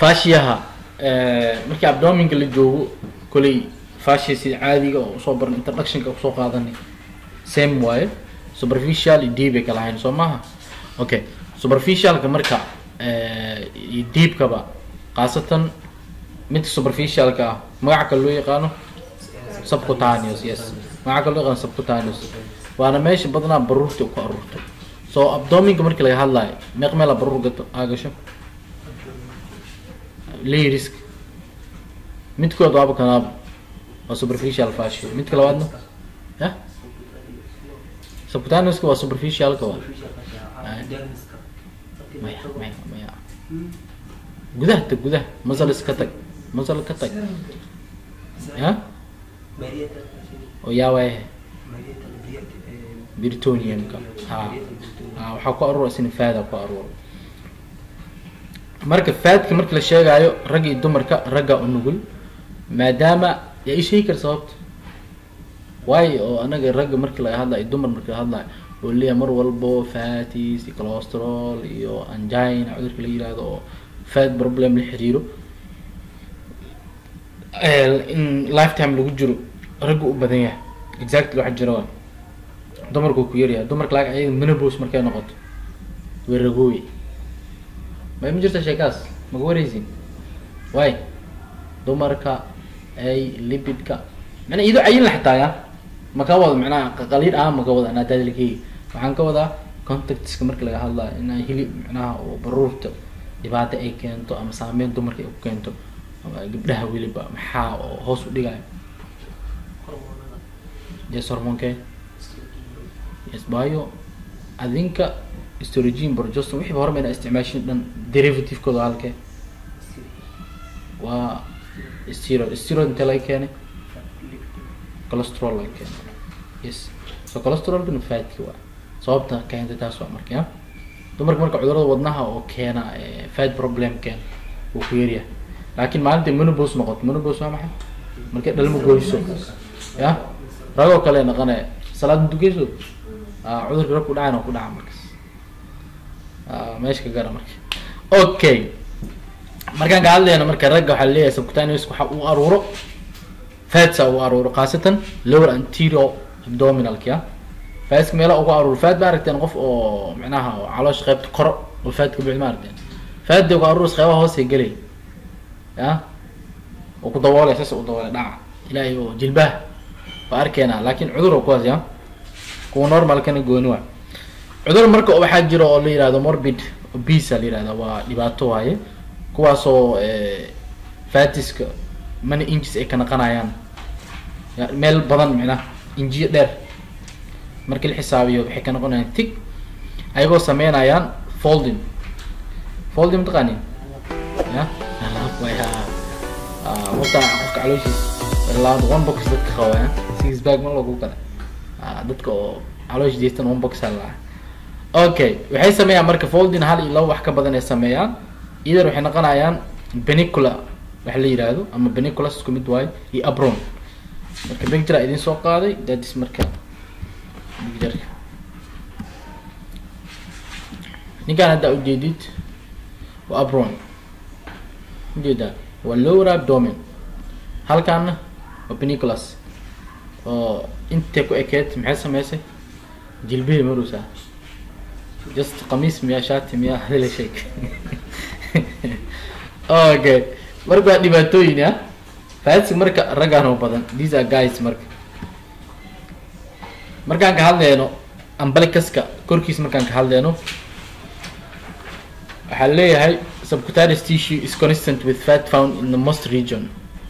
fashiyaha markii abdominka la joogo kulay fashiya si caadiga oo soo baran introduction-ka soo qaadanay same way superficial iyo deep kala hayn soo maaha okay superficial-ka marka iyo deep-ka ba qaasatan mid superficial-ka magaca kale loo yaqaano subcutaneous yes magaca kale loo yaqaano subcutaneous waana meesha badnaa baruurta ku aruurto so abdominka markii laga hadlayo meeq meel baruur gato aagasho layers midkood waaba kana superficial fascia mid kale waadna ha subcutaneous waa superficial ka waa maya gudaha muscle ka tag ha oo yaaway peritoneum ka waxa ku aruur isin faada ku aruur marka faadka marka la sheegayo rag iyo dumarka ragga u nugul maadaama ay sheekar sababta way oo anaga ragga marka la hadlayo dumar marka la hadlayo oo leeyahay mar walbo fatties cholesterol iyo angina cudurka la yiraahdo fat problem la xiriiro in lifetime lagu jiro ragga u badan yahay exactly waxa jira dumarku ku yaryahay dumarka laga ay menopause markay noqoto way ragooy ما يمجرت شيكاس ما قوريزين واي دمركا اي ليبيدكا يعني اذا عين حتى يا ما كوض معناها قليل ما كوض انا تدلكي waxaan ka wadaa contacts marka laga hadlayo in hilib macnaha oo baruurta dibadda ay keento ama saameyn dumarka ay ku keento ama gabdhaha waliba maxaa oo hoos u dhigayo hormonke yes bayo adinka estrogen progesterone wixii hore meena isticmaashin dhan derivative kooda halke waa steroid inta laga keenay cholesterol laga keenay yes so cholesterol kun fat waa sababta keenta taas waa markaa dumarka marka cudurada wadnaha oo keena fat problem keen oo ku yariya laakiin maalinta menopause noqoto menopause waa maxay marka dhalmo gooyso ya rago kale naqane salaad dugeyso cudurka rabku dhacayna ku dhaca markaas meeshka gara marka okay markaan ka hadlayno marka ragga waxa leeyahay subcutaneous waxa uu aruuro fats uu aruuro qaasatan lower anterior abdominal ka fats meelo ugu aruuro fat baaragteen qof oo macnaha caloosh qaybta kor oo fat ka bixi maarteen fat ugu aruuro qaybaha hoose galay ya oo ku daboolay saas u daboolay dhaca ilaahay oo jilbaha waa arkeena laakiin cudur oo kuwaas ya kuwa normal kana gooni waa cudur marka waxa jiro oo la yiraahdo morbid obese la yiraahdo waa dhibaato waaye kuwaasoo fatiska many inches ay kana qanayaan meel badan macna injiyo dheer markii la xisaabiyo waxay kana qonayaan thick ayagoo sameynayaan folding taqaani ya waya wata qofka calooshiis laad one box dadka qawaya six bag ma lagu kala dadka oo caloosh jeestan one box la okay waxay sameeyaan marka folding hal iyo wax ka badan ay sameeyaan idar waxay noqonayaan penicular wax la yiraahdo ama peniculus isku mid waay iyo apron marka picture idin soo qaaday that is marka picture ninkan hadda u jeedid waa apron jeeda waa lower abdomen halkan waa peniculus oo inta ku ekeed maxay sameysay jilbihi maruusa just قميص مياه شاتي مياه هذا الشيء okay marka dhibaatooyin ah fats marka ragaan oo badan these are guys markaan ka hadlayno umbilicuska korkiis markaan ka hadlayno waxa leeyahay subcutaneous tissue is consistent with fat found in the most region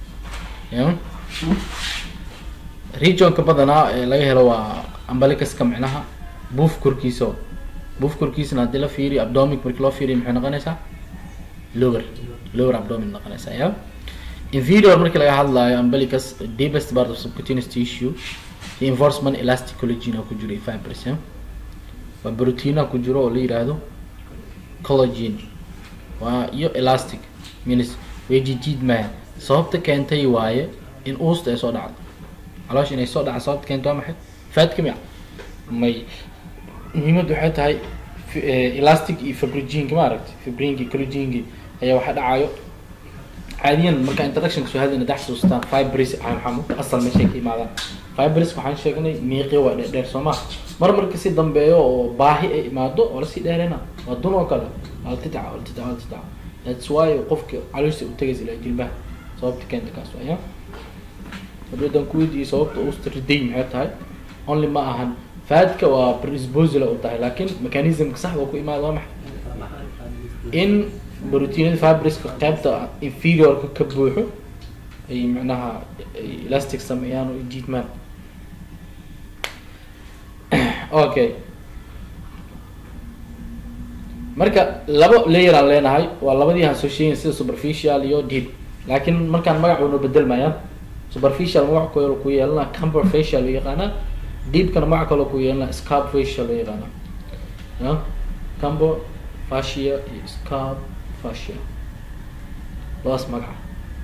region ka badanaa laga helo waa umbilicuska macnaha buuf korkiisa buuf korkiisna hadii la fiiriyo abdomen markii loo fiiriyo maxay noqonaysaa lower abdomen noqonaysaa ya inferior markii laga hadlayo umbilicus deepest part of subcutaneous tissue reinforcement elastic collagen ku jiro 5% waa protein ku jiro oo la yiraahdo collagen waa iyo elastic means wejijid ma sababta keentay waaye in uusta ay soo dhacdo caloosh inay soo dhacdo sababta keentay maxay fat kimiya may muhiimadu waxay tahay elastic iyo fibrin ka maaragtay fibrin collagen ayaa waxa dhacayo عاديا مركا introduction سو هذا ندح سوستان fibers عن حمو أصل مشي كي ماذا fibers وحن شغني ميقي ودير سوما مر كسي دمبيو أو باهي ما دو ولا سي ديرنا ودون وكلا التتع that's why قفك علوش وتجز إلى جلبه صوبت كنت كاسو يا بدون كودي صوبت أوستر دين هاي only ما أهن فادك وبريسبوزل أو تاي لكن ميكانيزم صح وكو إما ضامح إن بروتين الفابريس كقابته inferior كبوحه أي معناها elastic سميانه جيت مان أوكي marka labo layer aan leenahay waa labadii aan soo sheegay sida superficial iyo deep laakiin markaan magacu uu bedelmaya superficial magac ku yeelana camber facial iyo qana deep kana magac kale ku yeelana scalp facial iyo qana ya camber fascia iyo scalp fascia laas magac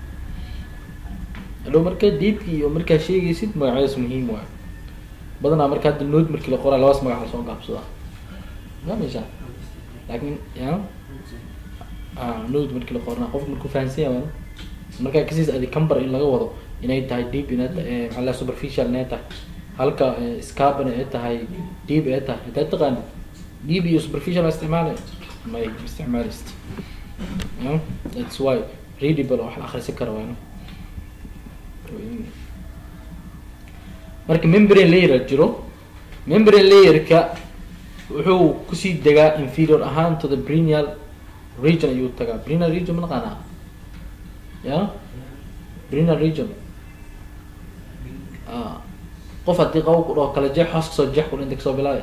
adoo marka deep iyo marka sheegaysid magacaas muhiim waa badanaa marka hadda node markii la qoray laas magac la soo gaabsada ma meesha لكن يا نود مركي لقرنا قف مركو فانسي وانا مركا كسيس ادي كمبر ان laga wado inay tahay deep inay ala superficial inay tahay halka scalp inay tahay deep ay tahay inta taqaan deep iyo superficial isticmaal ma isticmaalist that's why readable wax akhrisan karo waana marka membrane layer jiro membrane layer ka wuxuu ku sii degaa inferior ahaan to the perineal region ayuu tagaa perineal region ma naqaanaa ya perineal region qof haddii qaw ku dhaho kala jeex hoos kasoo jeex kun inta kasoo bilaabay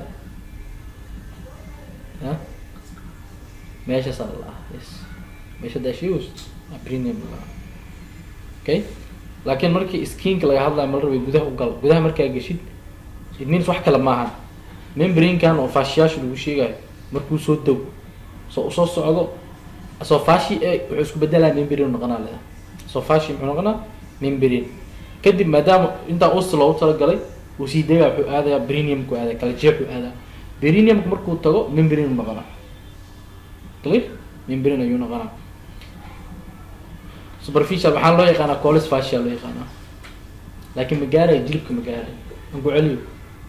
ya meesha sala yes meesha dashius perineum okay laakiin markii skinka laga hadlayo mal rabay gudaha u gal gudaha markaa gashid it means wax kala maahan membrane kan oo fasciash lagu sheegay markuu soo daw soo socdo soo fashi wuxuu isku bedelaa membrane noqonaa leh soo fashi muxuu noqonaa membrane kadib maadaama inta oos loo tala galay uu sii degaa wuxuu aadayaa perineum ku aadaa kala jeexu aadaa perineum markuu tago membrane noqonaa clear membrane ayuu noqonaa superficial waxaa loo yaqaanaa callus fascia loo yaqaanaa laakiin ma gaaray jilibka ma gaaray aan ku celiyo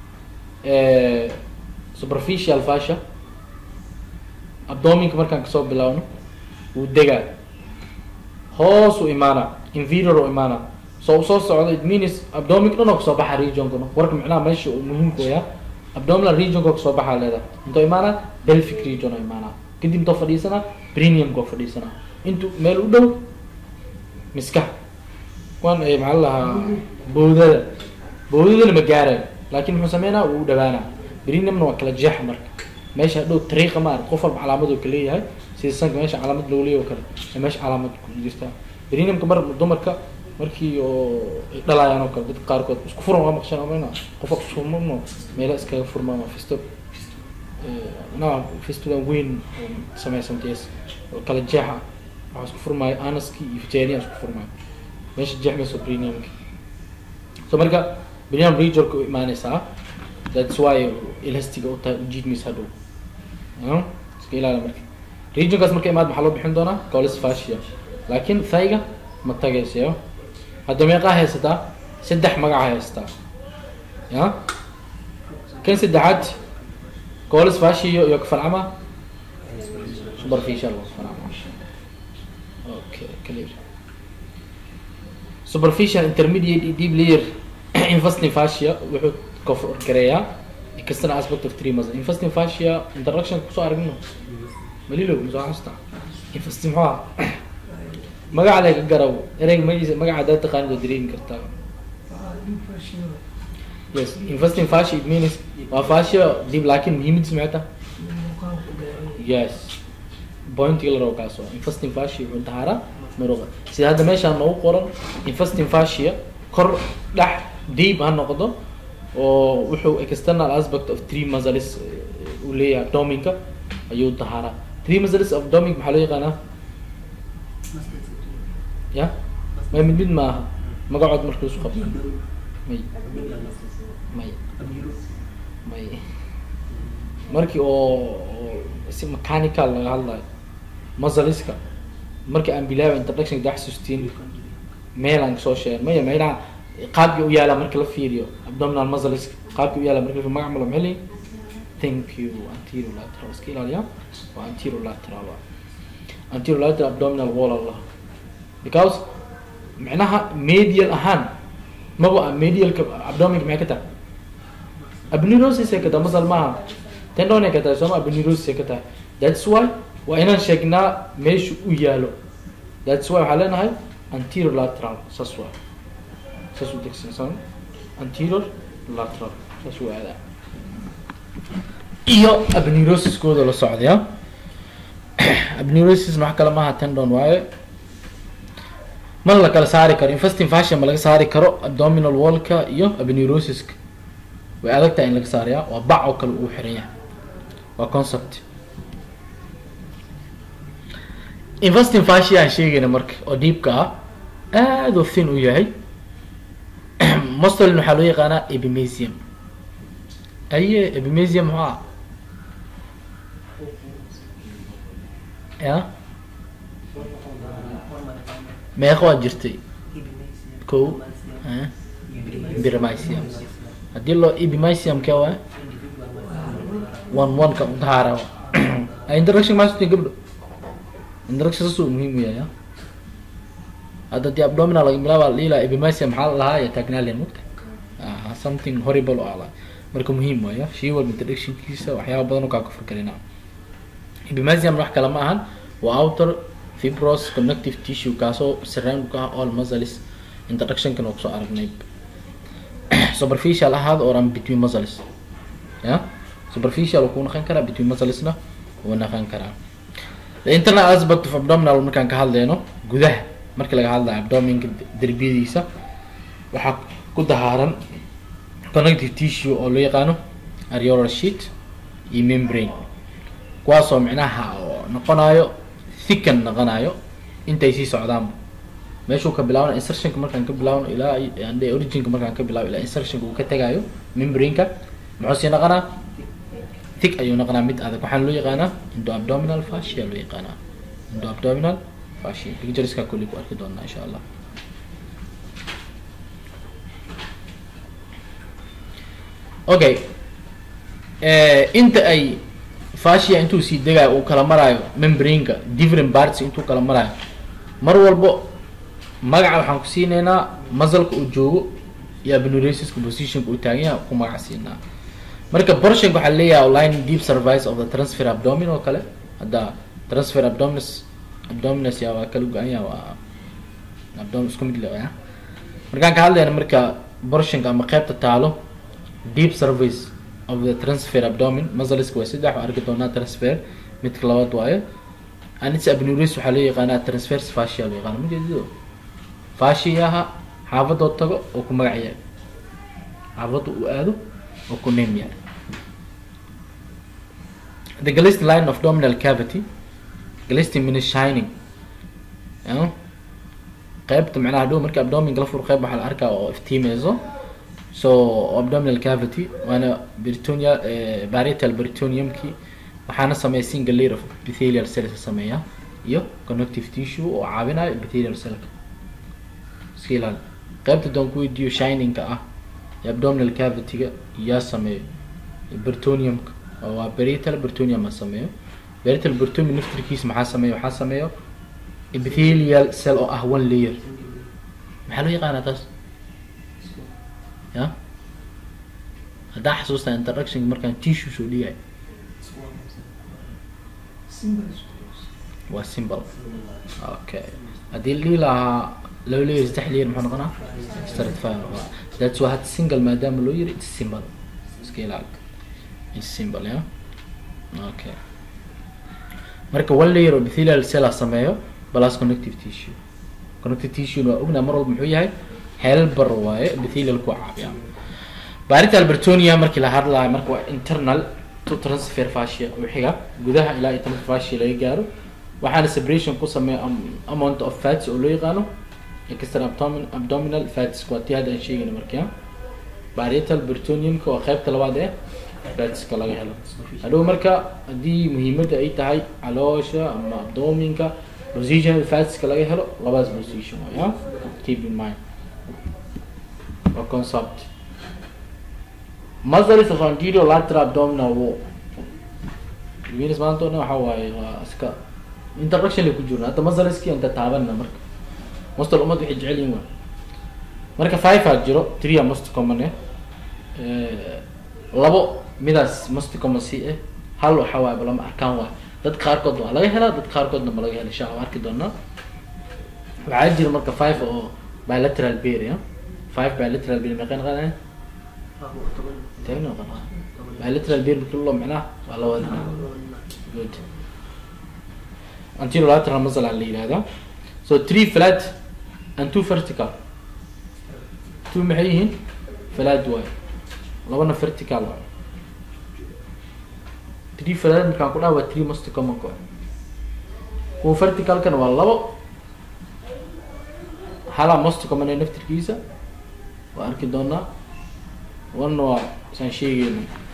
superficial fascia abdominka markaan kasoo bilaawno wuu degaa hoos u imaana inferior u imaana soo socdo it means abdominka dhan oo kasoo baxa regionkuna warka macnaha meesha uu muhiimku yahay abdominal regionka kasoo baxa leedahay inta imaana pelvic region oo imaana kadib inta fadhiisana perineum ko fadhiisana intu meel u dhow miska waan ay macalaha boodada ma gaaray لكن محسمينا ودبانا برينا من وكلا جح مرك ماشي هدو طريقة ما قف علامات وكلية هاي سيسان ماشي علامات لولية وكلا ماشي علامات جستا برينا مكبر دمرك مركي دلا يعني وكلا بتقاركوا بس كفروا ما مخشنا مننا قفك شو منه ميلاس كفر ما فيستو نعم فيستو وين سمع سمتيس وكلا جحة عاوز كفر ما أناسكي يفتيني عاوز كفر ما ماشي جح مسو برينا مك سمرك برينام ريجر كو إيمانيسا that's why elastic أو تجيد ميسادو سكيلا على مركي ريجر كاس مركي إيماد محلو بحندونا كولس فاشيا لكن ثايقة متاقيسيو هادو ميقا هيستا سدح مقع هيستا يا كين سدحات كولس فاشيا يوقف العمى superficial وقف العمى اوكي كلير superficial intermediate deep layer investing fascia wuxuu kofr gareeyaa external aspect of three muscle investing fascia interaction soo aragno malilo soo hasta investing ha magaca la garaw erey magaca dad taqaan oo direyn karta yes investing fascia it means wa fascia deep laakiin muhiimad smaata yes point yellow kaaso investing fascia wuxuu tahara maruqa sida hadda meesha noo qoran investing fascia kor dhax deep ha noqdo oo wuxuu external aspect of three muscles u leeyahay abdominka ayuu tahara three muscles of abdomin maxaa loo yaqaanaa ya ma mid maaha magacood markuu isku qabto may markii oo si mechanical laga hadlayo muscleska marka aan bilaabo introduction dax sustain meelan soo sheegay maya meelan qaabki u yaala marka la fiiriyo abdominal muscles qaabki u yaala marka la magac malo meli thank you anterolateral skill aliya wa anterolateral abdominal wall allah because macnaha medial ahaan maba medial abdomen ma ka tahay aponeurosis ka tahay muscle maaha tendon ka tahay soo aponeurosis ka tahay that's why waa inaan sheegnaa meesha u yaalo that's why waxaa leenahay anterior lateral saas waa saas u degsansan anterior lateral saas u aadaa iyo aponeurosis kooda la socdaya aponeurosis wax kale maaha tendon waaye ma la kala saari karo infesting fascia ma laga saari karo abdominal wall-ka iyo aponeurosis way adag tahay in laga saariyaa waa bac oo kale uu xiran yahay waa concept investing fascia aan sheegayna marka oo deepka ah aad u thin u yahay mostly waxaa loo yaqaanaa epimysium aye epimysium maxaa ya meeqa waa jirtay ko epimysium haddii loo epimysium ka waa one ka udhaara introduction maasutin gabdho introduction saasuu muhiim u yahay hadda dii abdominal laga bilaaba lila epimysium maxaa lahaa ya taagnaaleen mugta something horrible oo ala marka muhiim waaya shay walba introductionkiisa waxyaaba badan oo kaa ku fikirina epimysium wax kale ma ahan waa outer fibrous connective tissue kaasoo surround ka ah all muscles introduction-kan oo kusoo aragnay superficial ahaad or between muscles ya superficial oo ku noqon karaa between muscles-na oo noqon karaa the internal aspect of abdominal markaan ka hadlayno gudaha marka laga hadlayo abdominka derbiyadiisa waxaa ku dahaaran connective tissue oo loo yaqaano areolar sheath iyo membrane kuwaasoo micnaha oo noqonayo thicken noqonayo intay sii socdaan meeshuu ka bilaabno insertionka markaan ka bilaabno ilaa ande originka markaan ka bilaabo ilaa insertionka uu ka tagayo membrane-ka muxuu sii noqonaa thick ayuu noqonaa mid adag waxaan loo yaqaanaa endoabdominal fascia loo yaqaanaa endoabdominal fascia pictureska kulli ku arki doonaa insha allah okay inta ay fascia intuu sii degayo uu kala maraayo membrane-ka different parts intuu kala maraayo mar walbo magaca waxaan ku siinaynaa muscle-ka uu joogo iyo aponeurosis-ka position-ka uu taagan yahay ku magac siinaa marka portion-ka waxaa leeyahay lining deep cervix of the transfer abdomen oo kale hadda transfer abdominis yaa waa kala go-an yahay waa abdomen isku mid leeya markaan ka hadlayna marka portion-ka ama qeybta taalo deep cervix of the transfer abdomen muscles-ka waa saddex waa arki doonaa transfer midka labaad waayo anits aponeurosis waxaa loo yaqaanaa transverse fascia loo yaqaana majeedido fasciaha xaafadoo tago oo ku magac yahay xaafadda uu aado oo ku name yahay the gallist line of abdominal cavity gallist means shining qaybta macnaha dhow marka abdominka la furo qayb waxaa la arkaa oo iftiimeyso so abdominal cavity waana peritoneal parietal peritoneumki waxaana sameeya single layer of epithelial cells sameeya iyo connective tissue oo caawinayo epithelial cellka iska ilaali qaybta doon ku weydiiyo shining-ka ah ee abdominal cavity-ga yaa sameeyo peritoneumka oo waa parietal peritoneum ma sameeyo parietal peritoneum naftirkiisa maxaa sameeyo waxaa sameeyo epithelial cell oo ah one layer maxaa loo yaqaanaa taas ya haddaa xasuustaa introduction markaan tissue soo dhigay waa symbol okay haddii lii lahaa laba layer saddex layer muxuu noqonaa stratified that's why had single maadaama loo yiri it's symbol iska ilaali it's symbol ya okay marka one layer oo epithelial cell sameeyo plus connective tissue waa ognaa mar walba muxuu yahay helper waaye epithelial ku caabiya parietal peritoneum markii la hadlayo marka waa internal to transfer fascia wixiga gudaha ilaa ay transfer fascia laga gaaro waxaana separation ku sameeya amount of fats oo loo yaqaano extra abdominal fats kuwaati hadda aan sheegayna markaa parietal peritoneumka waa qaybta labaad ee fatska laga helo hadhow marka haddii muhiimadda ay tahay caloosha ama abdominka position fats ka laga helo labadaas position yeah keep in mind or concept muscles of anterior lateral abdominal wall Venus maanta waxa waaye waa iska introduction la ku jirna hadda muscleski inta taabanna marka muscle umad waxay jecel yihiin marka 5 aad jiro 3 most common labo midaas most common si hal waxa waaye lama arkaan waa dad qaarkood waa laga helaa dad qaarkoodna ma laga helo insha Allah arki doonaa waxaa jira marka 5 oo bilateral pair 5 bilateral pair meeqan qaadanay تاني والله bilateral pair كله معناه ولا ولا good anterior lateral muscle اللي هذا so 3 flat and 2 vertical 2 محيين flat واي لو انا vertical 3 flat كان كنا و 3 most common كون هو vertical كان والله حالا most common نفتر كيسة واركي دونا وانو سان شيء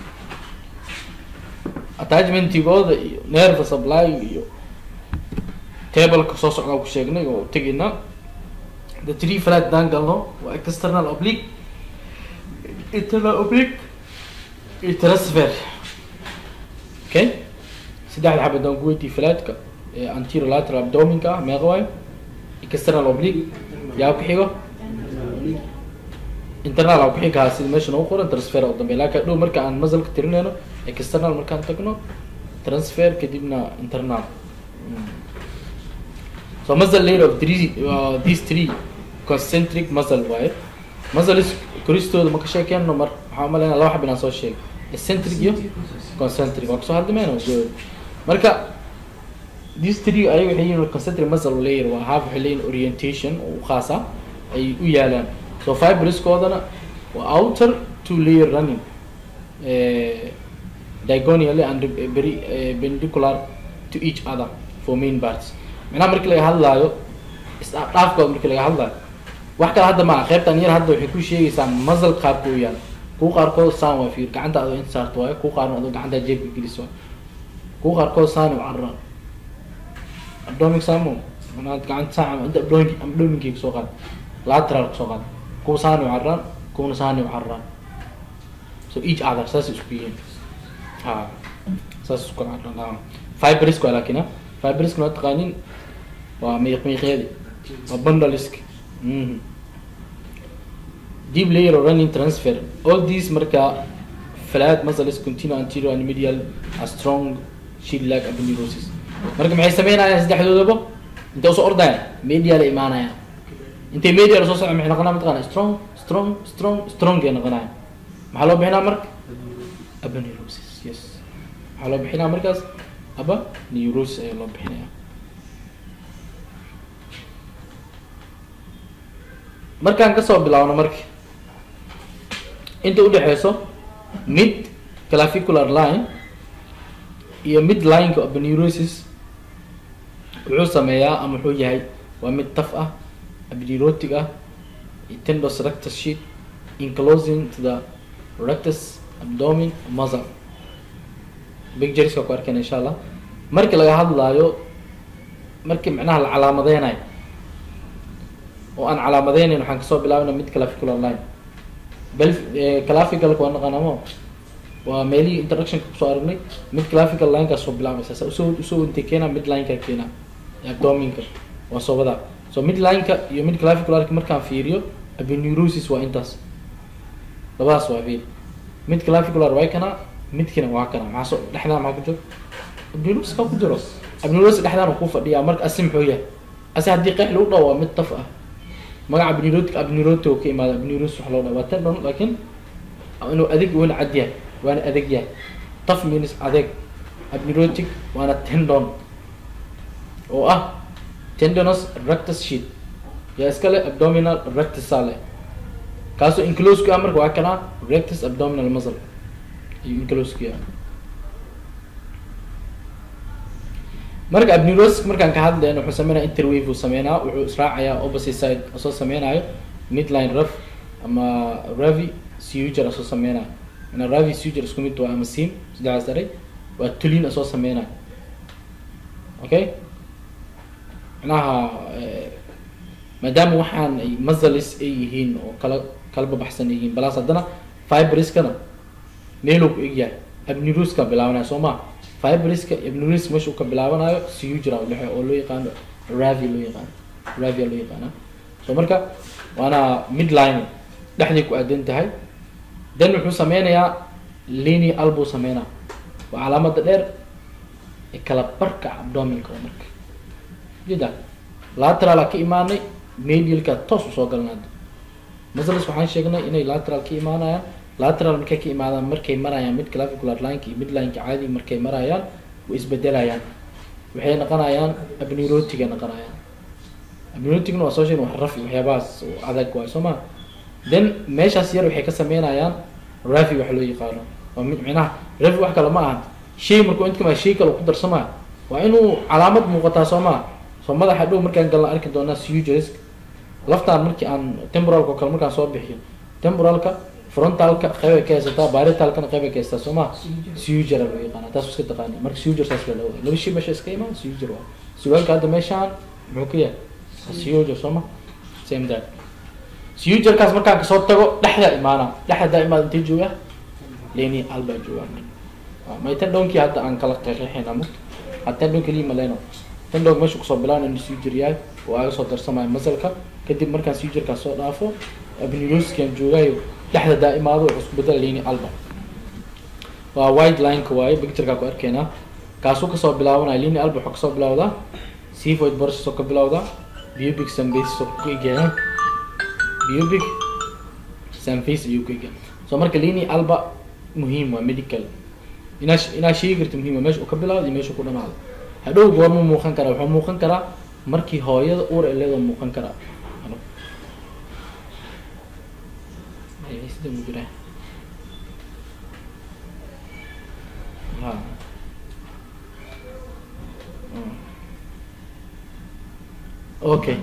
attachment يقول nerve supply table كسو سocda ku sheegnay oo tagina the 3 flat dangle wa external oblique internal oblique transfer okay saddex xabad dan ku weyti flat ka anterior lateral abdomen ka meeqo external oblique yaa ku xigo internal او بخيغا سيد meesha oo qoran transfer oo dambe laakiin dhow marka aan muscle ka tirinayno external markaan tagno transfer kadibna internal so muscle layer of these three concentric muscle wire muscle is koristooda ma ka sheekayno mar waxa malaynaa laba xabina soo sheeg eccentric iyo concentric oo soo hadmeeno marka these three ay waxay yihiin concentric muscle layer waa half lane orientation oo khaas ah ay u yaalaan so fibers koodana waa outer two layer running diagonally and perpendicular to each other for main parts macnaha markii laga hadlaayo isdhaafkood markii laga hadlaayo wax kale hadda ma qaybtan yar hadda waxay ku sheegaysaa muscle qaabku u yaal ku qaarkood saan waa fiir gacanta aad inta saarto waayo ku qaarna aad gacanta jeebka geliso ku qaarkood saan u carran abdomen samo macnaha gacanta saan inta abdomen soo qaad lateral soo qaad كو سانو عران كون سانو عران so each other ساس اسكوين ها ساس اسكو عران فايبرس كو لكن فايبرس كو تقانين وميخيدي وبندلسك deep layer running transfer all these marka flat muscles continue anterior and medial a strong shield like aponeurosis marka maxay sameynayaan saddexdoodaba inta soo ordayaan medial imaanayaan انت ميديا رسول الله محنا قناه متقنا strong يعني قناه محلو بحنا مرك ابا نيوروسيس يس محلو بحنا مركز ابا نيوروس اي لو بحنا مركان كسو بلاونا مرك انت ودخيسو mid clavicular line iyo mid line ka ابا نيوروسيس wuxuu sameeyaa ama wuxuu yahay waa mid taf ah abdirotic tendons rectus sheet enclosing to the rectus abdomen muscle pictures ka arkeen insha Allah markii laga hadlaayo markii macnaha la calaamadeynayo oo aan calaamadeynayn waxaan ka soo bilaabnaa mid clavicular line bal clavicle ko naqanamo waa meeli introduction ku soo aragnay mid clavicular line ka soo bilaabaysa soo intee keena mid line ka keena abdomen ka waa soo wada so midline ka iyo mid clavicular ka markaan fiiriyo aponeurosis waa intaas labadaas waa fiir mid clavicular waa kana midkina waa kana maxaa soo dhexda ma ku jiro aponeurosis ka ku jiro aponeurosis dhexdana ku fadhiya marka asim wuxuu yahay asa hadii qeex lagu dhaw waa mid taf ah magaca aponeurotic oo ka imaada aponeurosis wax loo dhaw waa tendon laakiin inuu adag wala cad yahay waana adag yahay taf means adag aponeurotic waana tendon oo ah tendinous rectus sheet ya iskale abdominal rectus sale kaaso enclose ku amar waa kana rectus abdominal muscle enclose ku marka aponeurosis markaan ka hadlayno wuxuu sameeyaa interwave uu sameeyaa wuxuu israacayaa opposite side soo sameeyaa midline rough ama ravi suture soo sameeyaa ina ravi suture isku mid waa ama seam sidaas aray waa tulin soo sameeyaa okay micnaha maadaama waxaan ay muscles ay yihiin oo kala baxsan yihiin balas haddana fibriskana meeluu ku egyahay abniruska bilaabanaya soo ma fibriska abnirus meesha uu ka bilaabanayo siyu jira u dhexe oo loo yaqaano ravia loo yaqaana so marka waana midline dhexday ku aadan tahay dan wuxuu sameynayaa lineal buu sameynaa waa calaamada dheer ee kala barka abdominka oo marka jida lateral ka imaanay medialka toos usoo galnaada muscles waxaan sheegnay inay lateral ka imaanayaan lateral markay ka imaadaan markay marayaan mid clavicular line-ka iyo midline-ka caadi markay marayaan way isbedelayaan waxay noqonayaan abneurotic noqonayaan abneuroticna waa soo sheegna wax rafi waxyaabahaas oo adag waay soo ma then meeshaas yar waxay ka sameynayaan rafi wax loo yaqaano waa micnaha rafi wax kale ma aha shay markuu inta kama shay kale ku darsamaa waa inuu calaamad muuqataa soo ma soo madaxa dhow markaan galna arki doonaa sugers laftaan markii aan temporalka kale markaan soo bixiyo temporalka frontalka qayb ay ka haysataa parietalkana qayb ay ka haysataa soo ma suger loo yaqaana taas iska taqaani marka suger saas la dhawo laba shay meesha iska imaan suger waa sugalka hadda meeshaan muxuu ka yahay suger soo ma same that suger kaas markaan kasoo tago dhexda imaana intee jooga leni alba jooga ma tan donkii hadda aan kala qeexayna mud hatta donki li maleno tan dog meesha kusoo bilaabna in suger yahay oo ay soo darsamay masalka kadib markaan suger ka soo dhaafo abniruskan joogayo dhexda daa'imaado wuxuu isku bedel leni alba waa wide line ka waaye picture-ka ku arkeenaa kaasoo kasoo bilaabanaya leni alba wuxuu kasoo bilawdaa xiphoid bursa ka bilawdaa pubic symphysis oo ku egyahay pubic symphysis ayuu ku egyahay so marka leni alba muhiim waa medical inaa sheegi karta muhiim waa meesha uu ka bilawdo iyo meesha ku dhamaado hadhow goorma muuqan karaa wuxuu muuqan karaa markii hooyada uur ay leedahay muuqan karaa okay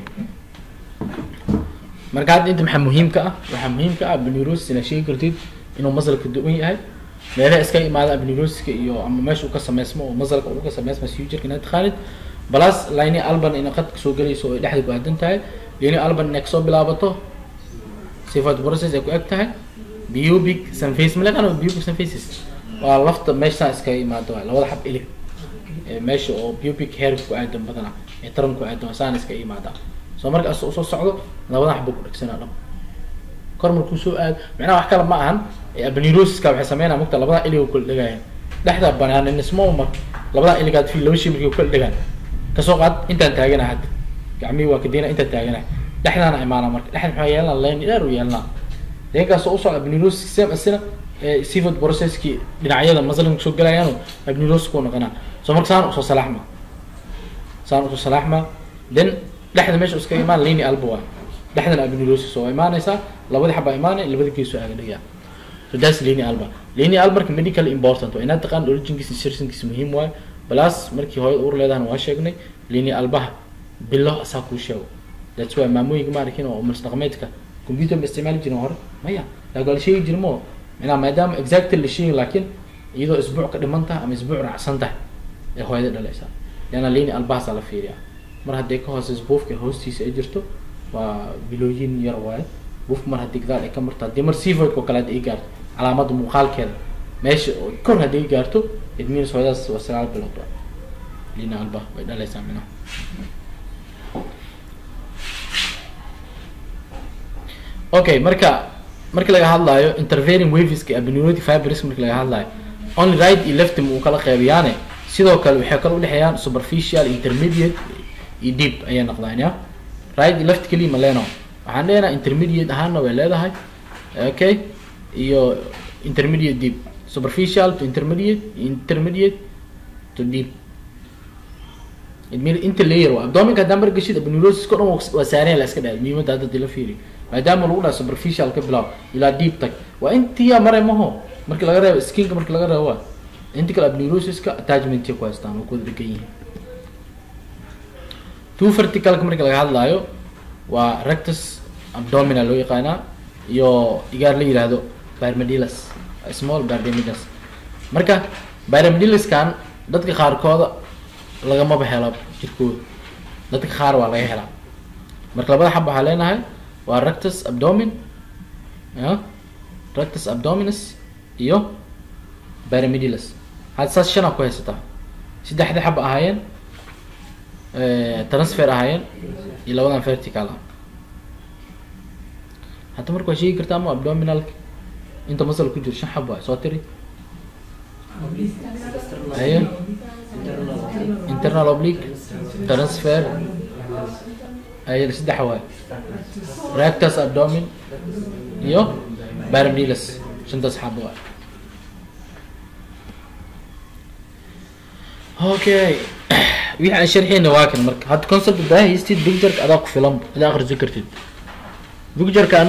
marka hadda inta maxaa muhiimka ah waxaa muhiimka ah abnirus ina sheegi kartid inuu masalka duwan yahay meelaha iska imaada abniruska iyo ama meesha uu ka sameysmo oo masalka uu ka sameysmo sugerka inaad taqaanid plus line alban ina qad soo galayso oo dhexda ku aadan tahay line alban ina kasoo bilaabato xiphoid process ay ku eg tahay pubic symphysis malakan pubic symphysis waa lafta meesha iska imaado labada xab ilig meesha oo pubic hair ku aadan badana ee taran ku aadan saan iska imaada soo marka soo socdo labada xab ku dhigsanaa dhab kor markuu soo aad macnaha wax kale ma ahan abniruska waxay sameynaa mugta labada ilig ku dhigayaan dhexda banaanismo mar labada iligaad fi laba shay markii ku dhigaan ka soo qaad intaan taagana had gacmi waa kadina inta taagana dhexdana imaana marka dhexda waxa yeelan leen dheer u yeelna deegaankaas oo soo abnirus same asina xiphoid process-ki dhinacyada masalan soo galayaan abnirus ku noqona soo marka saan soo salaxma then dhexda meesha iska imaan leni alba dhexdana abnirus soo imaanaysa labada xaba imaanay labada geeso aaga dhiga so that's leni alba marka medical important waa inaad taqaan originkiisa insertionkiisa muhiim waay plus markii hooyada uur leedahay waa sheegnay leni alba bilo asaa ku sheego that's why maamooyinka ma arkin oo mustaqmeedka computer ma isticmaali jirin hore maya laga sheegi jirmo ina maadaama exactly la sheegi laakiin iyadoo isbuuc ka dhimanta ama isbuuc raacsan tahay ee hooyada dhalaysa yana leni alba la fiiriya mar haddii ka hooseyso buufka hoostiisa ay jirto waa bilooyin yar waay buuf mar haddii gadaal ay ka marto haddii mar xiphoid ko kale ay gaarto calaamada muuqaalkeeda meesha kor haddii gaarto it means hooyadaas waa 9 bilood leni alba way dhalaysaa mina okay marka laga hadlayo intervening waveska abneurotic fibers marka laga hadlayo only right iyo left uu kala qeybiyaane sidoo kale waxay kala u dhaxayaan superficial intermediate iyo deep ayaa noqdaan right iyo left kaliya ma leeno waxaan leenahay intermediate ahaana way leedahay okay iyo intermediate deep superficial to intermediate to deep inta layer waa abdominka hadaan mar gashid abneurosis ko dhan waa saareen la iska dhaay miimada hadda la fiiri maadaama lagu dhahay superficial ka bilaab ilaa deep tag waa intii maray maho markii laga reebo skinka markii laga reebo inta kale abneurosis-ka attachment ku haystaan oo ku dhagan yihiin two vertical markii laga hadlayo waa rectus abdominal loo yaqaana iyo igaar la yiraahdo pyramidalis small pyramidalis marka pyramidalis kan dadka qaarkood lagama bahelo jirkooda dadka qaar waa laga helaa. marka labada xab waxaa leenahay waa rectus abdomen rectus abdominis iyo pyramidilis. hadda saas shan aa ku haysataa, saddexda xab ahaayeen transfer ahaayeen iyo labadan vertical ah. hadda marka waa sheegi kartaa ama abdominal inta muscle ku jiro shan xab waay soo tiri. haye internal oblique transfer haye saddex waay rectus abdomen iyo pyramidilis shantaas xab waay. okay wixii aan sharxeyna waa kan marka hadda concept baahistid picture adaa ku filan adaa akhrisan kartid. picture-kan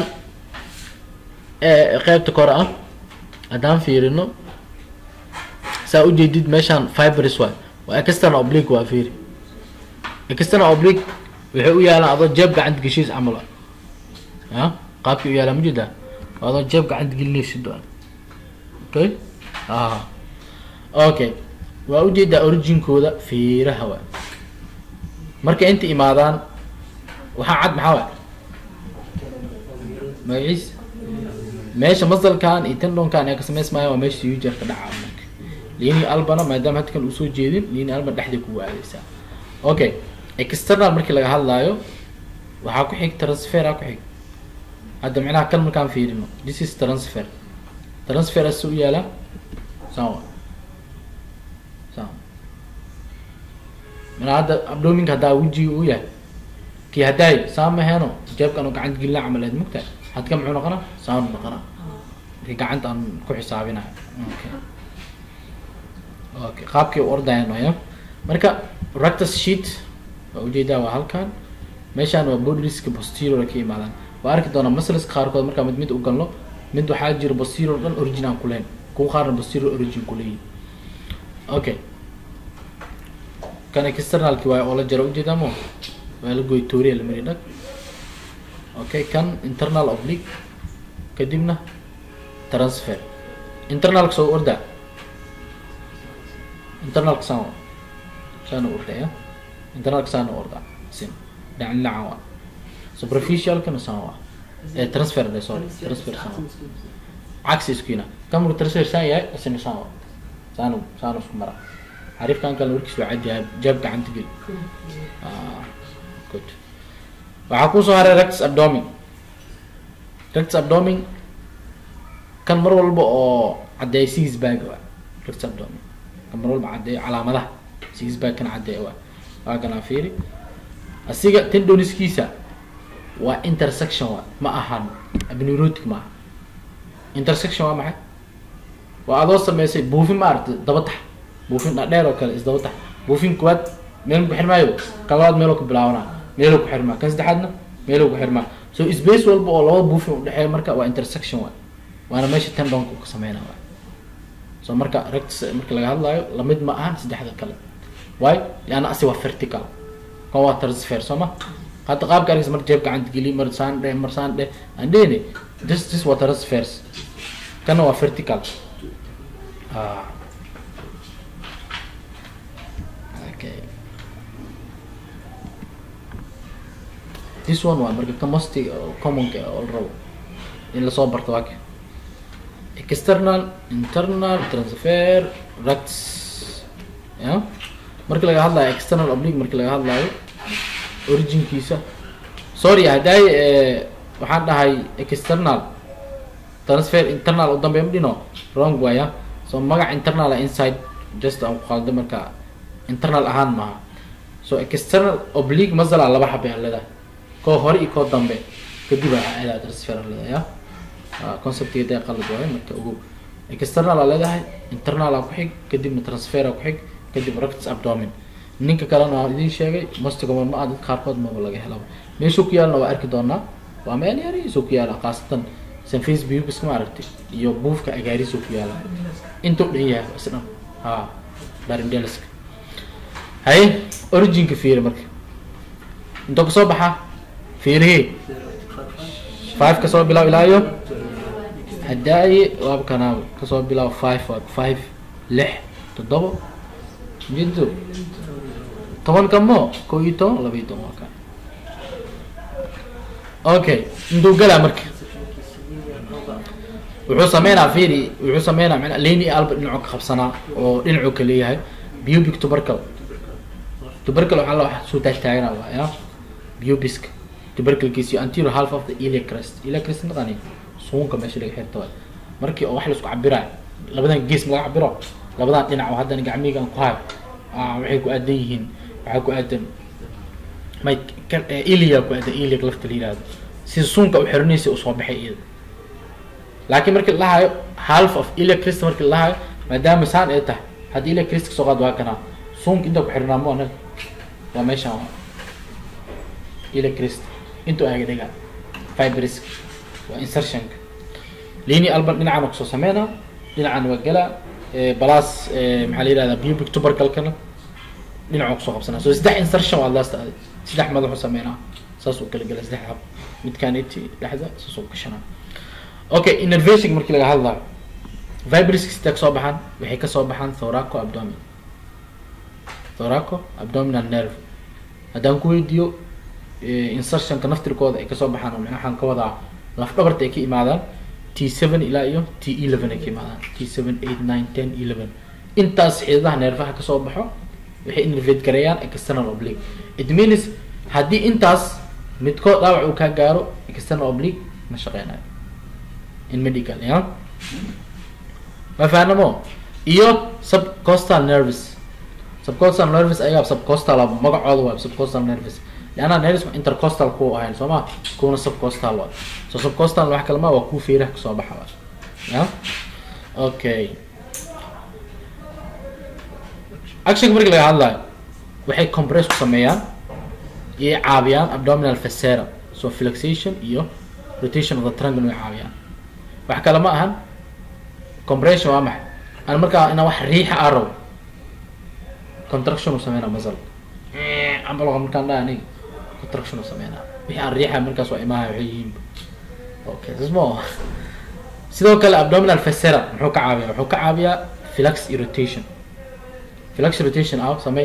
qaybta kore ah haddaan fiirino saa ujeedid meeshaan fibers waay waa external oblique waa fiiri. external oblique waxay u yaalaan adoo jeeb gacanta geshiis camal qaabkii u yaalaa majeedaa waa adoo jeeb gacanta gelinaysid. okay okay waa ujeedaa originkooda fiiraha waay. marka inta imaadaan waxaa cad maxaa waay magaciis meesha masalkan iyo tendonkan ay ka samaysmayaan waa meesha ujar ka dhacaa. marka liini albana maadaama hadkan usoo jeedin liini alban dhexday kugu aadaysaa. okay external markii laga hadlaayo waxaa ku xig transfer ku xig. hadda micnaha kan markaan fiirino this is transfer. transfer asu u yaala sawa mana hadda abdominka haddaa wejiga uu yahay kii haddaay saamaheno jeebkan oo gacanta gelina camaleed mugtahay hadka muxuu noqonaa saan noqonaa markii gacanta aan ku xisaabinayo. okay qaabkii u ordayaan waya. marka rectus sheet waa ujeedaa waa halkan meeshaan waa bodies-ka posterior ka imaadaan. waa arki doonaa muscles qaarkood markaa mid u galno mid waxaa jira posterior dhan origin aan kuleyn kuwa qaarna posterior origin kuleeyihin. okay kan externalki waay oo la jaro ujeedaa mo waa la gooy tooriya la mari dhag. okay kan internal oblique kadibna transfer. internalka soo ordaa internalka saan ordaya internalka saan ordaa sin dhacin lacan waa superficialkana saan waa transfer de sorry transfer saan cagsi iskina kan marka transfer saan yahay isna saan waa saan isku mara عارفkan kale warkiis waa cajaab jab gacanta geli. good waxaa kusoo haray rectus abdomen. rectus abdomen kan mar walba oo caddeey six bag waa rectus abdomen kan mar walba caddeey calaamadaha six bag kan caddeey waa kana fiiri asiga tendoniskiisa waa intersection waa ma ahan abneurotic ma aha. intersection waa maxay waa adoo sameysay buufin ma aragtay daba tax buufin dheer oo kale isdaba tax buufin kuwaad meel ku xirmaayo kalabaad meel ku bilaabanaa meel ku xirmaa kan saddexaadna meel ku xirmaa. so space walba oo laba buufin u dhaxeeyo marka waa intersection waana meesha tendonka ka sameynaa. so marka rectus marka laga hadlaayo lamid ma ahan saddexda kale why yaana asi waa vertical kan waa transfer soo ma hadda qaabka aragis mar jeeb gacanta geli mar saan dhe andene this waa transfers kana waa vertical. okay this one waa marka most common oo rabo in la soo barto waa external internal transfer rectus marka laga hadlayo external oblique marka laga hadlayo originkiisa sorry hadday waxaan dhahay external transfer internal u dambeeyo dhino wrong waya. so magac internal inside just aan qaldo marka internal ahaan maaha. so external oblique masala laba xabay aan leedahay koo hore iyo koo dambe kadib ayaa transfer leedahay. conceptkeeda qalad waaye marka ugu external leedahay internal ku xig kadibna transfer ku xig kadib rectus abdomen. ninka kalena waa idin sheegay mastigoon ma aad qaarkood ma laga helo meesha ku yaalna waa arki doonaa waa meel yar iyo ku yaala qaasatan surface view bis ma aragtay iyo buufka agaariso ku yaala inta u dhan yahay isna pyramidilis. hay originka fiir marka inta ku soo baxa fiirihi 5 ka soo bilaw ilaayo hadday waab kana ka soo bilaw 5 6 7 jiddu طبعا كمو كويتو لبيتو مكان اوكي ندو قلا مرك wuxuu sameynaa fiiri wuxuu sameynaa macna leeni alba dhinacu ka qabsanaa oo dhinacu ka leeyahay pubic tubercle waxa la wax soo taagtaaganaa waa ya pubic tubercle kiisi anterior half of the iliac crest naqani suunka meesha laga xirto markii oo wax la isku cabiraa labadan gees laga cabiro labadan dhinac oo haddana gacmiga ku hayo waxay ku aadan yihiin waxa ku aadan may iliac ku aadan iliac lafta liiraado si suunka u xiranaysa u soo baxay iyada laakiin markii la hayo half of iliac crest markii la hayo maadaama saan ay tahay hadii iliac crest soo qaad waa kana suunka inta ku xirnaa ma ana waa meesha iliac crest inta ay dhiga fibers waa insertion leeni alban dhinacan ku soo sameeyna dhinacan waa gala balaas maxaa la yiraahdaa pubic tubercle kana dhinaca ku soo qabsana so saddex insertion waa last saddex madax u sameeyna saas oo kala gala saddex hab mid kan intii dhaxda saas oo kashana okay innervation markii laga hadlayo fibers ka soo baxan waxay ka soo baxan thoraco abdominal nerve hadaan ku weydiyo insertion ka naftirkooda ay ka soo baxan oo macnaha ka wada laf dhabarta ay ka imaadaan T7 ilaa iyo T11 ay ka imaadaan T7 8 9 10 11 intaas xididaha nervaha ka soo baxo waxay innervate gareeyaan external oblique it means hadii intaas midkood dhaawac uu ka gaaro external oblique ma shaqeynayo in medical ya ma fahanamo iyo subcostal nerves ayaa subcostal magacooda waa subcostal nerves لأن nerves intercostal كو هاي سما كونه subcostal waa so subcostal wax kale ma waa ku fiiraha ka soo baxa ya okay action markii laga hadlayo waxay compress ku sameeyaan iyo caawiyaan abdominal faceta so flexation iyo rotation of the triangle way caawiyaan wax kale ma ahan compression waa maxay aan markaa ina wax riixa arrow contraction u sameeyna muscle amal markaan dhaani contraction u sameeyna wixii aan riixa markaas waa imaha waxay yihiin okay ismo sidoo kale abdominal faceta wuxuu ka caawiyaa flex rotation aw samee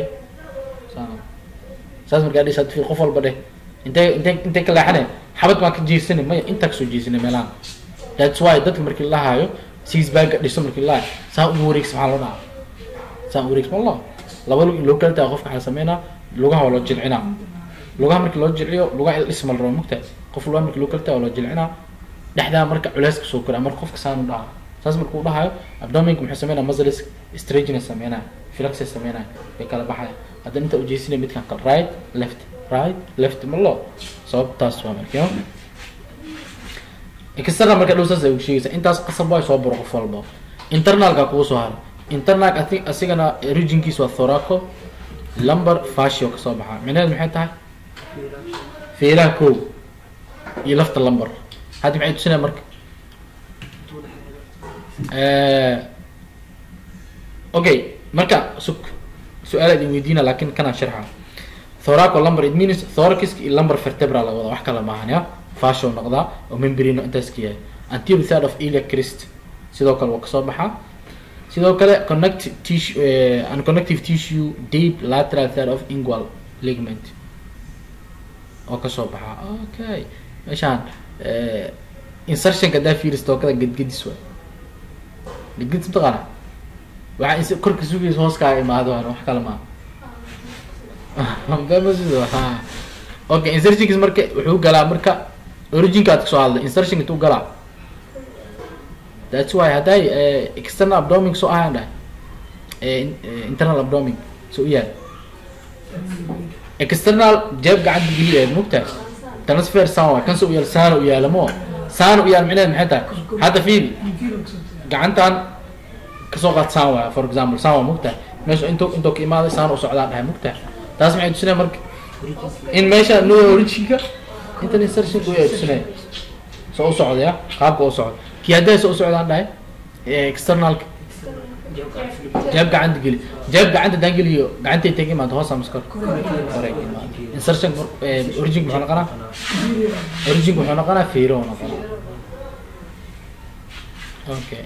saas markaa dhisaad fi qof walba dheh intee ka leexanay xabad ma ka jiirsanay ma inta ka soo jiirsanay meelaan that's why dadka markii la hayo six bag dhiso markii la saa u wareeg subxaan allah saa u wareeg wallah laba lug loo kala taa qofka waxa sameeyna lugaha loo jilcina lugaha markii loo jilciyo lugaha ismal roo mugta qof lugaha markii loo kala taa loo jilcina dhaxda marka culayska soo kora marka qofka saan u dhaha saas markuu dhahayo abdomen wuxuu sameeyna muscles stretching sameeyna flex sameeyna ay kala baxay hadda inta u jeesinay midkan kal right left mallo sababtaas waa markaa external marka dhowsaas ay u sheegaysaa intaas qasab way soo baro qof walba internalka ku soo haro internal asigana regionkiisa waa thoraco lumbar fascio ka soo baxa macnaheedu maxay tahay feeraha koow iyo lafta lumbar hadda maxay tusinayaan marka okay marka su'aal ay weydiina laakiin kana sharxa thoraco lumbar it means thorax iyo lumbar vertebra la wada wax kala maahan ya fascio noqda oo membrane intaas ka yahay anterior third of iliac crest sidoo kale waa ka soo baxa sidoo kale connective tissue deep lateral third of inguinal ligament oo ka soo baxa okay meeshaan insertion ka dafiris tookada gedgedis waa gedgedis taqana waxa korka suugiis hoos ka imaado wax kala ma okay insertion marka wuxuu galaa marka origin ka soo hadlay insertion intuu galaa that's why haday external abdomen soo ahanda internal abdomen soo yahay external jab gacanta geliye mugta transfer sound kan soo yaal saan u yaalamo saan u yaal macnaheedu maxay tahay hadda fiiri gacantan ka soo qaad saan waa for example saan mugta meesha intuu ka imaado saan u socdaan dhahay mugta taas maxay tusinaysaa marka in meesha no originka inta insertion ku yahay tusinay soo socda qaabka oo socda ki haday soo socdaan dhahay external jab gacanta geli jab gacanta dangeliyo gacanta tagi ma hoos amaskar insertion origin wuxuu noqonaa feero noqonaa okay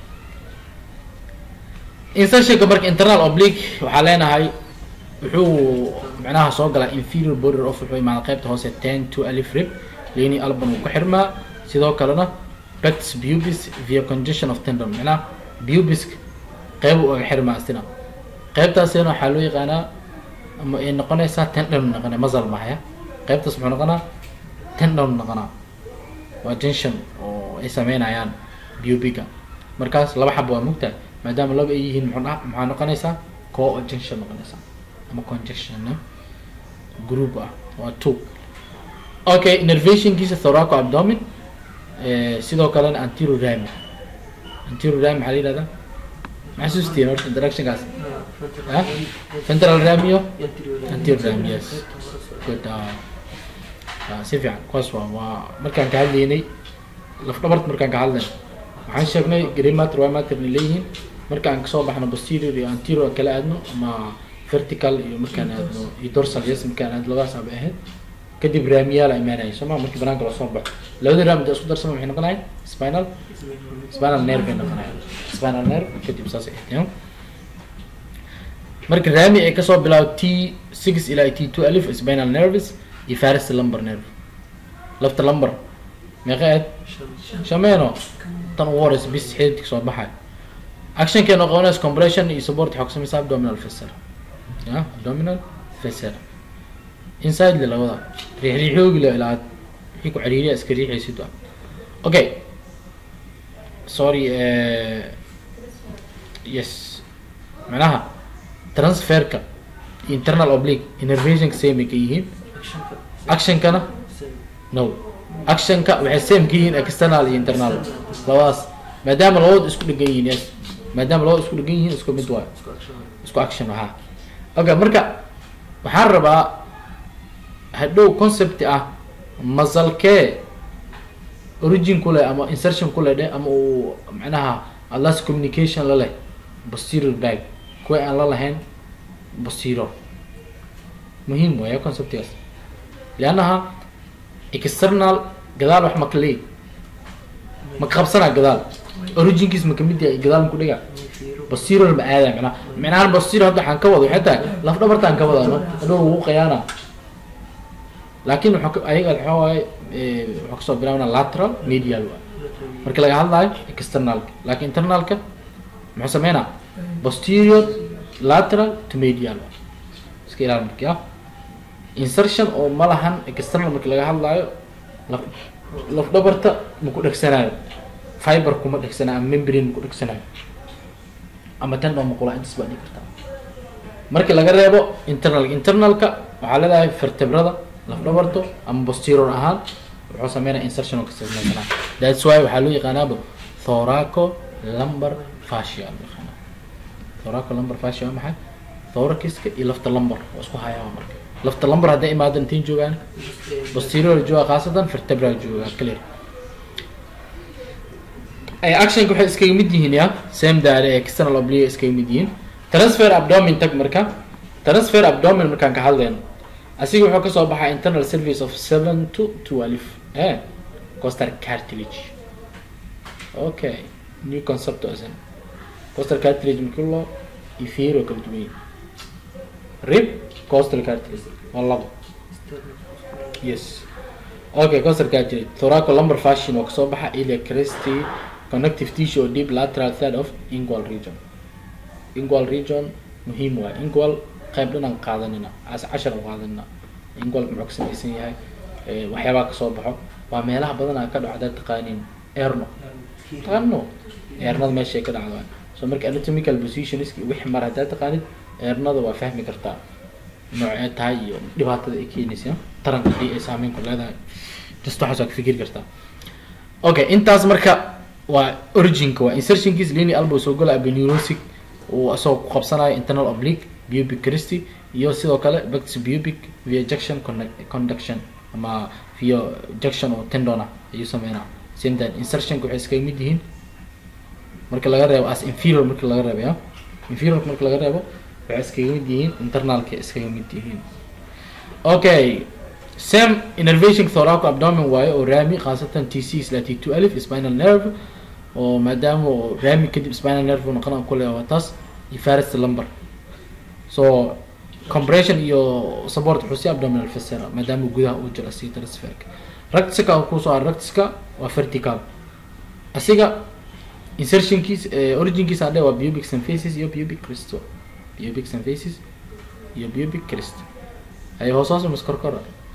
insertion ka marka internal oblique waxa leenahay wuxuu معناها soo gala inferior border of wuxuu imaada qaybta hoose 10 to alif rib leeni alban uu ku xirmaa sidoo kalena pectus pubis via congestion of tendon macnaha pubis qayb uu xirmaa asina qaybtaasina waxa loo yaqaanaa ama ay noqonaysaa tendon noqonay muscle mahaya qaybtaas wuxuu noqonaa tendon noqonaa waa tension oo ay sameynayaan pubiga markaas laba xabo waa mugtahay maadaama laba ay yihiin maxaa noqonaysaa co-adjunction noqonaysaa ama congestion group waa 2 okay innervation kiisa thoracoabdomen sidoo kalena anterior rami maxaa la yidhahdaa maxasuustiin horta introduction kaas ventral rami iyo anterior rami yes good si fiican kuwaas waa markaan ka hadlaynay laf dhabarta markaan ka hadlaynay waxaan sheegnay grimater wimater inay leeyihiin markaan kasoo baxno posterior iyo anterior kala aadno ama vertical iyo markaan aadno iyo dorsal yes markaan aad labadaas aba ahayd kadib raamiyaal imaanayay soo ma markii banaanka la soo baxo labada raam inta isku darsamo waxay noqonayaan spinal nerve ay noqonayaan spinal nerve kadib saas ay tahay marka raami ay kasoo bilaabo T6 ilaa T2 alif spinal nerves iyo faris lumbar nerve lafta lumbar meeqaad shameeno tan waris bis xididka soo baxay action ka noqonays compression iyo support xoogsamisa abdominal fissure abdominal fissure inside la wada riixriixoog la ilaad wixii ku cariiriya iska riixaysid okay sorry yes macnaha transferka internal oblique innervation same ka yihiin action kana no action ka waxay same ka yihiin external iyo internal labadaas maadaama labadu isku dhigan yihiin yes maadaama labadu isku dhigan yihiin isku mid waa isku action waxa okay marka waxaan rabaa hadhow concept muscle ke origin kule ama insertion kule de ama uu macnaha less communication la leh posterior bag kuwa aan la lahayn posterior muhiim waa concept kaas لأنها external جدال وح مكلي مكخبصنا جدال origin كيس مكمدي جدال مكوديا posterior المعادة معناها posterior هذا حنكوض حتى لا فدا برتا حنكوض أنا هو قيانا لكن أيها الحواي حكسو بلاونا lateral medial مركل هذا external لكن internal ك محسمينا posterior lateral to medial سكيلان مركيا insertion oo malahan external marka laga hadlayo laf dhabarta ma ku dhagsanayo fiber kuma dhagsanayo membrane ku dhagsanayo ama tendon ma kula inta baa kartaa marka laga reebo internalka waxa leedahay vertebrada laf dhabarto ama posterior ahaan wuxuu sameeyaa insertion oo ka sameeyana that's why waxa loo yaqaanaa thoracolumbar fascia thoracolumbar fascia maxay thoraciska iyo lafta lumbar isku hayaa marka lafta lumbar hadda imaadan tiin joogan posterior jooga qaasatan vertebral jooga clear ay action ku waxay iskaga mid yihiin ya same that external oblique iskaga mid yihiin transfer abdomen tag marka transfer abdomen markaan ka hadlayno asiga wuxuu ka soo baxaa internal surface of 7 to 12 costal cartilage okay new concept asan costal cartilage kullo inferior kala duwan rib costal cartilage والله yes okay costal cartilage thoracolumbar fascia oo kasoo baxa iliac crest connective tissue deep lateral third of inguinal region muhiim waa inguinal qayb dhan qaadanina as 10 qaadanina inguinal muxuu sameeysan yahay waxyaabo ka soo baxo waa meelaha badan ka dhacda taqaaniin erno ernada meesha ka dhacdo so marka anatomical positions wixii mar hada taqaanid ernada waa fahmi kartaa nooca tahay iyo dhibaatada ay keenaysa taranka ay saameyn ku leedahay just waxa ka fikir kartaa okay intaas marka waa origin ka waa insertion kiis linear elbow soo gala abeneurosic oo asoo ku qabsanaya internal oblique pubic crest iyo sidoo kale pectus pubic via junction conduction ama via junction oo tendon ayuu sameeyna same that insertion ku waxay iska mid yihiin marka laga reebo as inferior marka laga reebo inferior marka laga reebo waxay iska mid yihiin internal ka iska mid yihiin okay same innervation thoracoabdomen waayo oo rami khaasatan T6 ila T2 alif spinal nerve oo maadaama rami kadib spinal nerve noqon ku leeyahay taas faris lumbar so compression iyo support wuxuu si abdominal viscera maadaama gudaha uu jiro si transferka rectuska uu kusoo rectuska waa vertical asiga insertion kiis origin kiis hadda waa pubic symphysis iyo pubic crest pubic symphysis iyo pubic crest ay hoosaas maskorkor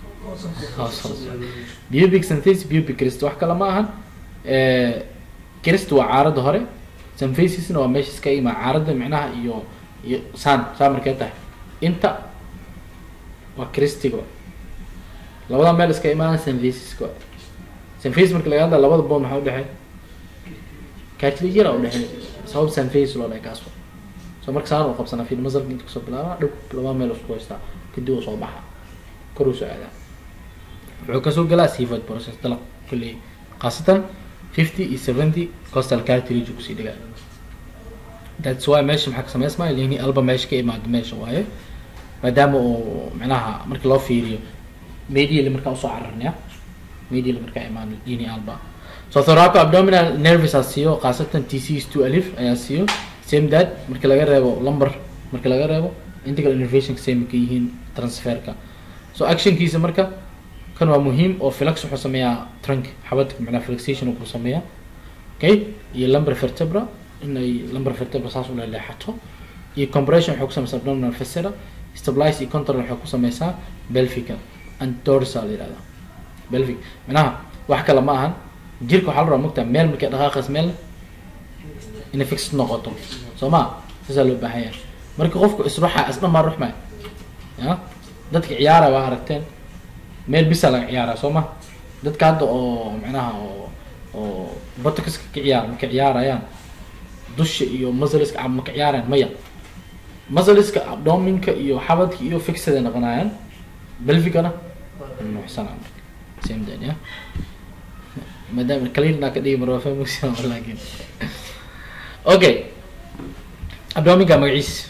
pubic symphysis pubic crest wax kala ma ahan crest waa caarada hore symphysis waa meesha iska ima caarada macnaha iyo saan markay tahay inta waa crestigo labada meel iska imaan symphysis ko symphysis marka laga hadla labada bone waxa u dhaxay cartilage u dhaxay sabab symphysis loo dhaxay kaas soo marka saan u qabsana fiid masalka inta soo bilaaba dhug labada meel isku haysta kadib soo baxa kor u soo aada wuxuu ka soo galaa seafood process dalab kulli qaasatan 50 iyo 70 costal cartilage ku sii dhigaa that's why meesha maxaa ka sameysmaa leeni alba meesha ka imaado meesha waaye maadaama uu macnaha marka loo fiiriyo medial marka u soo cararnaa medial marka imaado leeni alba so thoraco abdominal nervous asiyo qaasatan TC2 alif ayaa siyo same that marka laga reebo lumbar marka laga reebo integral innervation same ka yihiin transferka so action kiisa marka kan waa muhiim oo flex wuxuu sameeyaa trunk xabadka macnaha flexation uu sameeyaa okay iyo lumbar vertebra inay lumbar vertebra saas u leexato iyo compression wuxuu sameeyaa abdominal viscera stabilize iyo control wuxuu ku sameeyaa pelvic and dorsal iraada pelvic macnaha wax kala ma ahan jirka waxa la rabaa mugta meel markay dhaqaaqas meel in fix noqoto Soma sida loo baahan yahay marka qofku isruuxa asna ma ruuxma ya dadka ciyaara waa aragteen meel bisa la ciyaara Soma dadka hadda oo macnaha oo botox ka ciyaar marka ciyaarayaan dusha iyo muscleska ama ka ciyaaraan maya muscleska abdominka iyo xabadka iyo fixada noqonayaan pelvicana nuuxsan same day ya madam kalina ka dhigi marwa fahmaysan laakiin okay abdominka magaciis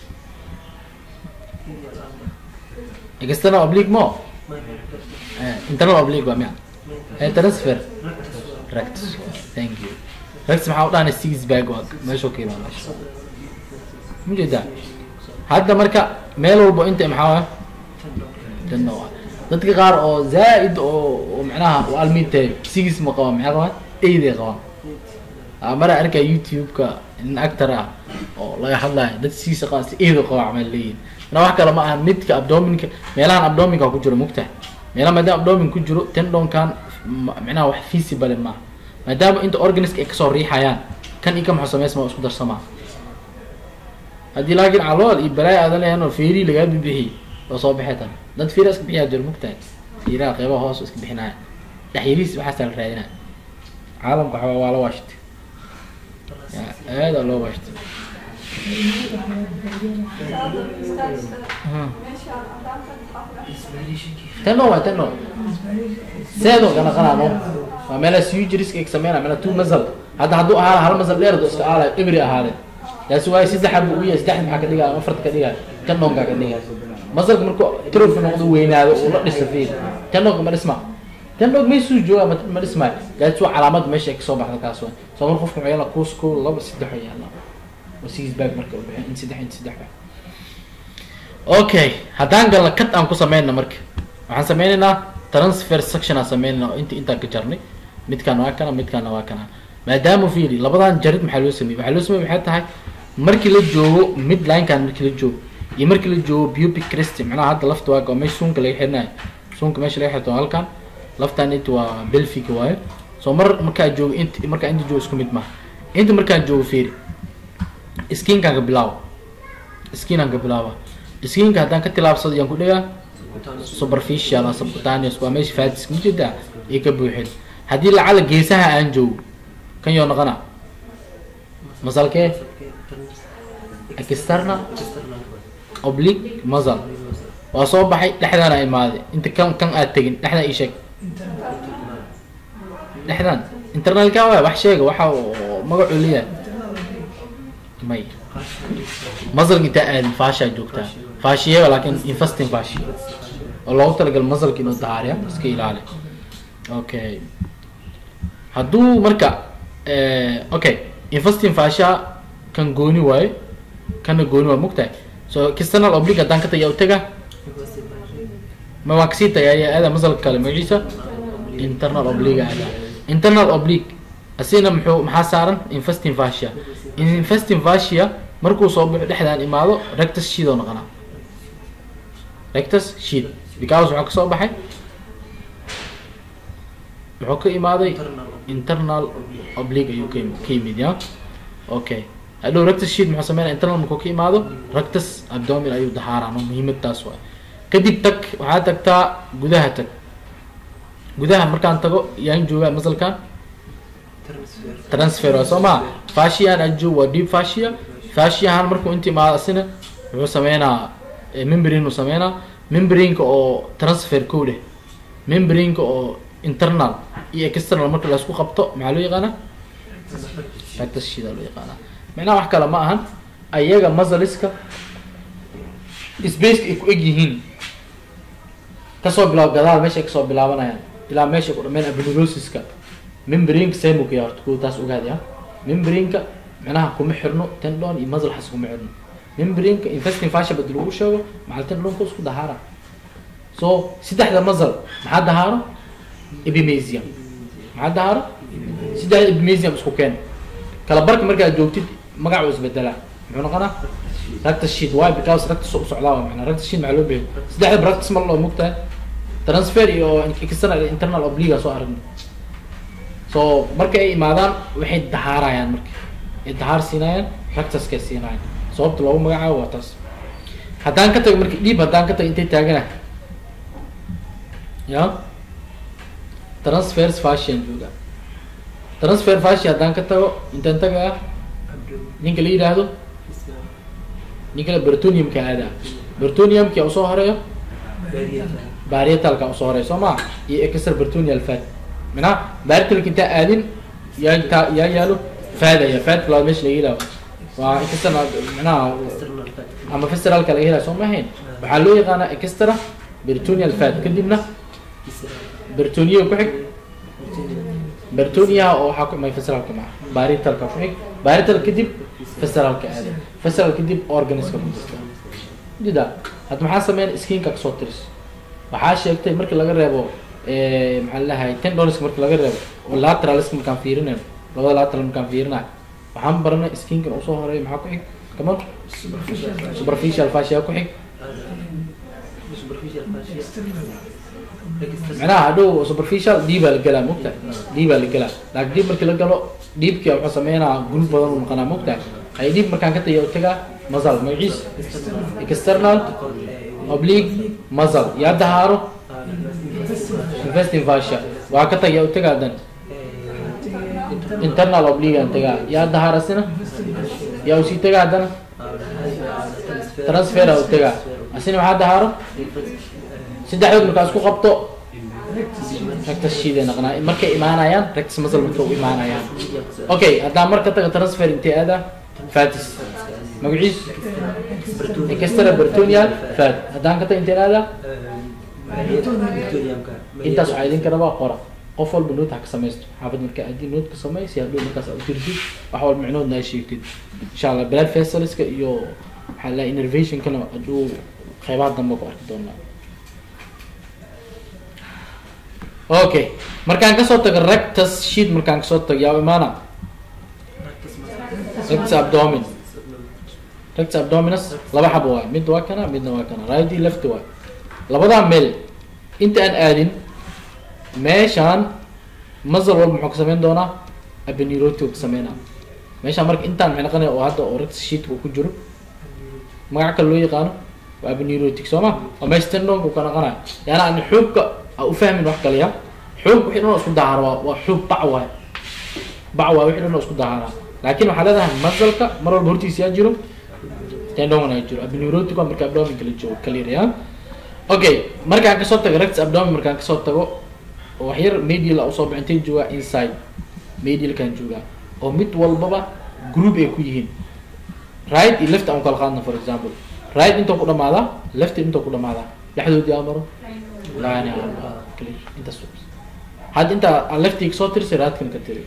external oblique mo internal oblique waa miya transfer rectus thank you rectus maxaa u dhaana six bag waa meesha ka imaan meesha mujeda hadda marka meel walba inta maxaa tanno dadka qaar oo zaaid oo macnaha oo almintay six ma qaba maxaa qaba eeyday qaba amara arka youtube ka in actor ah oo laga hadlayo dad six qaas eeyday qaba amal leeyin na wax kala ma aha midka abdominka meelahan abdominka ku jiro mugta meelaha maadaama abdomin ku jiro tendon kan macnaha wax feasible ma maadaama inta organism ay ka soo riixayaan kan ika maxaa sameysmaa isku darsama hadii laakiin calool iyo balaay aadan leeyahay feeri laga bixi oo soo baxaytan dad feeri iska bixiya jir mugta feeraha qaybaha hoos iska bixinaya dhaxiriis waxa sal raadina caalamka waxa waa la waashti aad loo waashti تنو سيدو كنا قنانو وملا سيوجريس كيك سمينا ملا تو مزل هذا هدو هل مزل لير دو استعاله ابري اهاله لا سواي سيده حب ويا سدح ما كدغا افرت كدغا تنو كا كدغا مزل مركو تروف نقدو ويناado oo la dhisafeen tano ma isma tano ma soo jooga ma isma لا سو علامات meesha ka soo baxda kaas soo mar qofku waxay la kuusko laba saddex yaala وسيس باك مركب إن سدح أوكي هدان قال كت أنكو سمينا مركب وحن سمينا ترانسفير سكشن سمينا أنت كجرني ميت كان واكنا ما داموا فيلي لبضان جريد محلو سمي بحياتها هاي مركب للجو ميد لاين كان مركب للجو يمركب للجو بيوبي كريستي معناها هذا لفت واقع مش سونك اللي حنا سونك ماشي اللي حتى هالكان لفت أني توا بلفي كواي سو مركب جو أنت مركب عندي جو اسكو ميت ما أنت مركب جو فيلي skin ka bilaw skin ka bilawa skin ka hadan ka tilaabsado yan ku dhiga superficial subcutaneous waa meesha fats mujida ee ka buuxin hadii la cala geesaha aan joogo kan yoo noqona masalke external oblique muscle waa soo baxay dhaxdana imaade inta kan aad tagin dhaxda ii sheeg dhaxdan internal ka wax sheega waxa magacu leeyahay ماي مصدر كده الفاشة جوكتا فاشية ولكن infesting فاشية الله تلقى المصدر كده داريا بس كيل عليه اوكي هادو مركا اوكي infesting فاشية كان جوني واي مكتا so external oblique haddaan ka tagay taga ma waa kasii tagaya aada masalka kale magaciisa internal oblique aada internal oblique asina maxaa saaran infesting fascia infesting fascia markuu soo baxo dhexdaan imaado rectus sheath oo noqonaa rectus sheath because wuxuu kasoo baxay wuxuu ka imaaday internal oblique ayuu ka yimid ya okay hadhow rectus sheath muxuu sameynaya internal markuu ka imaado rectus abdomen ayuu dahaaraan oo muhiimad taas waay kadib tag waxaa tagtaa gudaha tag gudaha markaan tago yaan joogaa masalkan transfer waa soo maa fascian ajo waa deep fascia fasciahan markuu inta imaado asina wuxuu sameynaa membrane uu sameynaa membrane-ka oo transfer code membrane-ka oo internal iyo external marka la isku qabto maxaa loo yaqaanaa rectus sheath loo yaqaanaa macnaha wax kale ma ahan ayaga muscleska space ay ku eg yihiin kasoo bilaab gadaal meesha ay kasoo bilaabanayaan ilaa meesha ku dhameen aponeurosis-ka membrane-ka same ku yaarto kuwa taas ogaadaya membrane-ka macnaha kuma xirno tendon iyo muscle xas kuma xirno membrane-ka infesting fascia bad lagu sheego macal tendonka isku dahaara so saddexda muscle maxaa dahaaro epimysium maxaa dahaaro saddexda epimysium isku keen kala barka markaad joogtid magacu isbedelaa muxuu noqonaa rectus sheath why because rectus u socdaa macnaa rectus sheath maxaa loo bixiyo saddexda rectus mar loo mugtahay transfer iyo external internal oblique soo aragna so marka ay imaadaan waxay dahaarayaan marka ay dahaar siinayaan rectuskay siinayaan sababta loogu magacaabo waa taas haddaan ka tago marka dhiib haddaan ka tago intay taagana ya transfers fascian jooga transfer fascia haddaan ka tago intaan tagaya ninka la yidhaahdo ninka peritoneumka aadaa peritoneumka usoo horeeyo parietalka usoo horeeyo soo maa iyo extra peritoneal fat minaa parietalka intaa aadin yaa yaalo faadaya fat la meesha laga helaayo waa extra minaa ama visceralka laga helaayo soo ma ahayn waxaa loo yaqaanaa extra peritoneal fat kadibna peritoneum ku xig peritoneum oo waxaa ku imay visceralka maa parietalka ku xig parietal kadib visceralka aada visceral kadib organiska dida hadda maxaa sameyn skinka kasoo tiris waxaa sheegtay markii laga reebo maxaa lalahay tendoniska markii laga reebo oo lateraliska markaan fiirinayo labada lateral markaan fiirinayo waxaan baranay skinkan usoo horeeyo maxaa ku xig kaman superficial fascia ku xig macnaha hadhow superficial dhiibaa la galaa mogta dhiibaa la galaa laakiin dhiib markii la galo dhiibkii wuxuu sameynaa group badan uu noqonaa mogta ay dhiib markaan ka tagay tagaa muscle magaciis external oblique muscle yaa dahaaro infesting fascia waa ka tagay tagaa dan internal oblique aan tagaa yaa dahaarasina yaa usii tagaa haddana transfer u tagaa asina maxaa dahaaro saddexdood markaa isku qabto rectus sheath ay noqonaa markay imaanayaan rectus muscle marka u imaanayaan okay haddaan marka taga transfer intee aadaa fatis magaciis extra peritoneal fat haddaan ka taga intee aadaa intaas waxaa idinka rabaa qora qof walba nood ha ka samaysto xaafad markaa haddii nood ka samaysi hadhow markaas u dirtid wax walba micnoodna ay sheegtid insha allah blood vesselska iyo waxaa la innervationkana hadhow qeybaha dambe ku arki doonaa okay markaan kasoo tago rectus sheath markaan kasoo tago yaa imaana rectus abdomen rectus abdominis laba xabo waay mid waa kana midna waa kana right iyo left waay labadaa meel inta aan aadin meeshaan muscle walba muxuu ka sameyn doonaa aponeurotic ka sameynaa meeshaan marka intaan maxay noqonaya oo hadda oo rectus sheath uu ku jiro magac kale loo yaqaano waa aponeurotic soo ma oo meesha tendonka uu ka noqonaya yaani aan xuubka u fahmin wax kale ya xuub wixii dhan oo isku dahaara waa xuub bac waay wixii dhan oo isku dahaara laakiin waxaa leedahay muscle-ka mar walba hortiisa yaa jiro tendon yaa jiro aponeurotic waa marka abdomen kala joogo clear ya okay markaan kasoo tago rectus abdomen markaan kasoo tago oo wax yar medial usoo bixintay joogaa inside medialkan joogaa oo mid walbaba group ay ku yihiin right iyo left aan kala qaadna for example right inta ku dhamaada left inta ku dhamaada dhexdoodii aan maro laani inta soo had inta leftig soo tirsi right kan ka tiri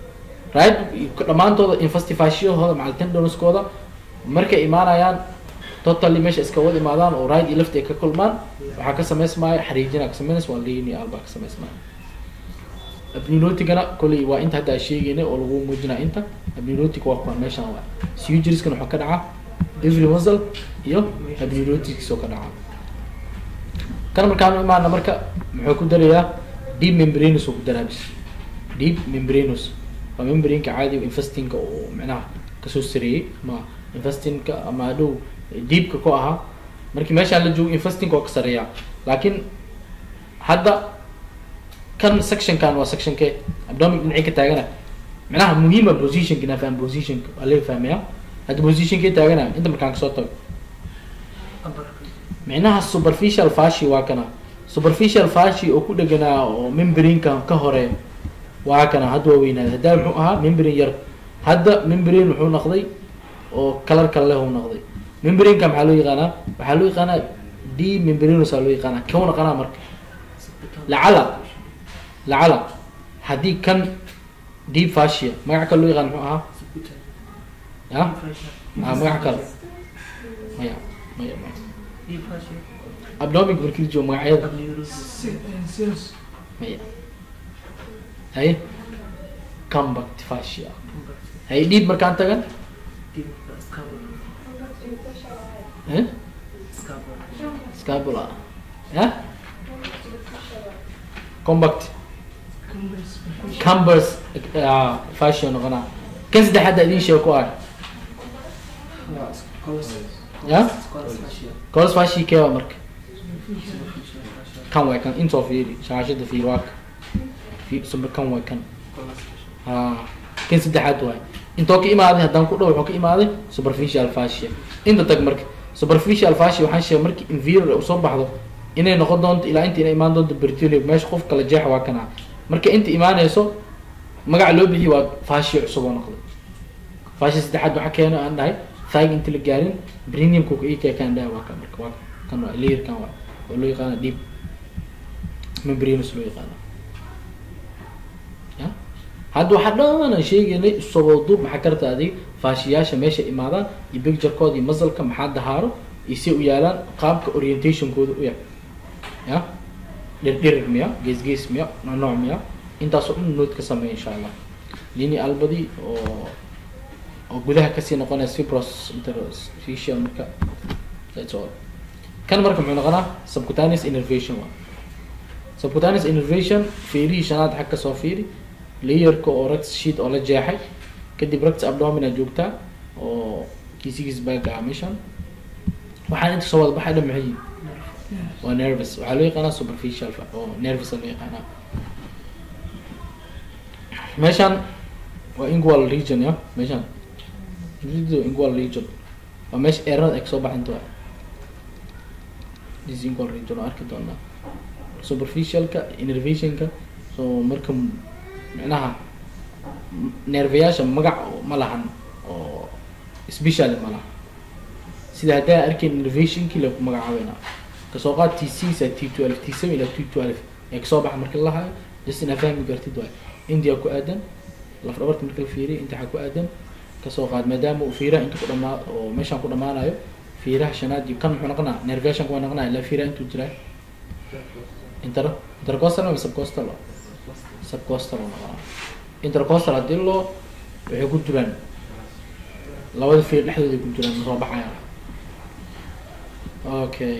right dhamaantooda infesting fascia hooda macal tendoniskooda markay imaanayaan totally meesha iska wada imaadaan oo right iyo left ay ka kulmaan waxaa ka samaysmaya xariijina ka samaynaysa waa linear baa ka samaysmaya abneuroticana kulli waa inta hadda sheegaynay oo lagu muujinaa inta abneurotic waa kuwan meeshan waa sugeriskan waxaa ka dhacaa every muscle iyo abneurotics oo ka dhacaa kan markaan imaana marka muxuu ku darayaa deep membranous oo ku daraa bis deep membranous waa membraneka caadiga infestinka oo macnaha kasoo sareeyay ma infestinka ama dhow deepka ku ahaa markii meeshaan la joogo infestinka oo ka sareeyaa laakiin hadda kan sectionkan waa sectionke abdomen dhinacii ka taagana macnaha muhiima positionka inaa faham positionka waa laga fahmaya hadda positionkay taagana inta markaan kasoo tago macnaha superficial fascia waa kana superficial fascia oo ku dheganaa oo membraneka ka hore waa kana hadda waa weynaaday hadda muxuu ahaa membrane yar hadda membrane wuxuu noqday oo color kale leh uu noqday membraneka maxaa loo yaqaanaa waxaa loo yaqaanaa deep membranous aa loo yaqaanaa kau naqanaa marka lacala haddii kan deep fascia magac kale loo yaqaan muxuu ahaa ya magac kale maya abdomic markii la joogo magacyada maya hay compact fascia hay deep markaan tagan scapula ya compact cumbers fascia noqonaa kan saddexaad idin sheeg ku ah ya cols fascia kewa marka kan way kan intoo fiiri shaashada fiiri waa super kan way kan kan saddexaad waay intoo ka imaaday haddaan ku dhow wuxuu ka imaaday superficial fascia inta tag marka superficial fascia waxaan sheegay markii inferior uu soo baxdo inay noqon doonto ilaa inta inay imaan doonto peritoneum meesha qof kala jeex waa kana marka inta imaanayso magaca loo bixiyo waa fascia cusub oo noqday fascia saddexaad waxaa keena aan dhahay thigh inta la gaarin perineumka uu ka kan dhahay waa kan marka waa kan waa layer kan waa oo loo yaqaano deep membranous loo yaqaano ya hadda waxaa dhan aan sheegaynay sababdu maxaa karta adig fasciyaasha meesha imaadaan iyo picturekooda iyo muscle-ka maxaa dahaaro iyo si u yaalaan qaabka orientationkooda u yahay ya dhirdhirig miya gees miya nooc miya intaasoo dhan nood ka sameeya insha allah lini albadi oo gudaha kasii noqonaya fibros interstitial marka that's all kan marka muxuu noqonaa subcutaneous innervation waa subcutaneous innervation fiirihii shanaad xag kasoo fiiri layerka oo rectus sheet oo la jeexay kadib rectus abdominal joogtaa oo kiisigiis baaga ah meeshan waxaan inta soo wada baxay dhan maxay waa nervous waxaa loo yaqaanaa superficial oo nervous loo yaqaanaa meeshan waa ingual region ya meeshan ingual region waa meesha eerada ay kasoo baxinta waa this ingual region oo arki doonaa superficialka innervationka so marka macnaha nerveyaasha magac ma lahan oo special ma laha sida haddaa arkayn innervationkii lagu magacaabeyna kasoo qaad T6 T12 T7 ila T12 ee kasoo baxa marka la hayo just ina fahmi kartid waa India ku aadan laf dhabarta marka la fiiriyo inta ku aadan kasoo qaad maadaama uu fiiraha inta ku dhamaa oo meeshan ku dhamaanayo fiiraha shanaad iyo kan wuxuu noqonaa nervation ku noqonaa la fiiraha intuu jiraa intercostal ama subcostal intercostal hadii loo waxay ku jiraan labada fiir dhexdooda ku jiraan soo baxaya okay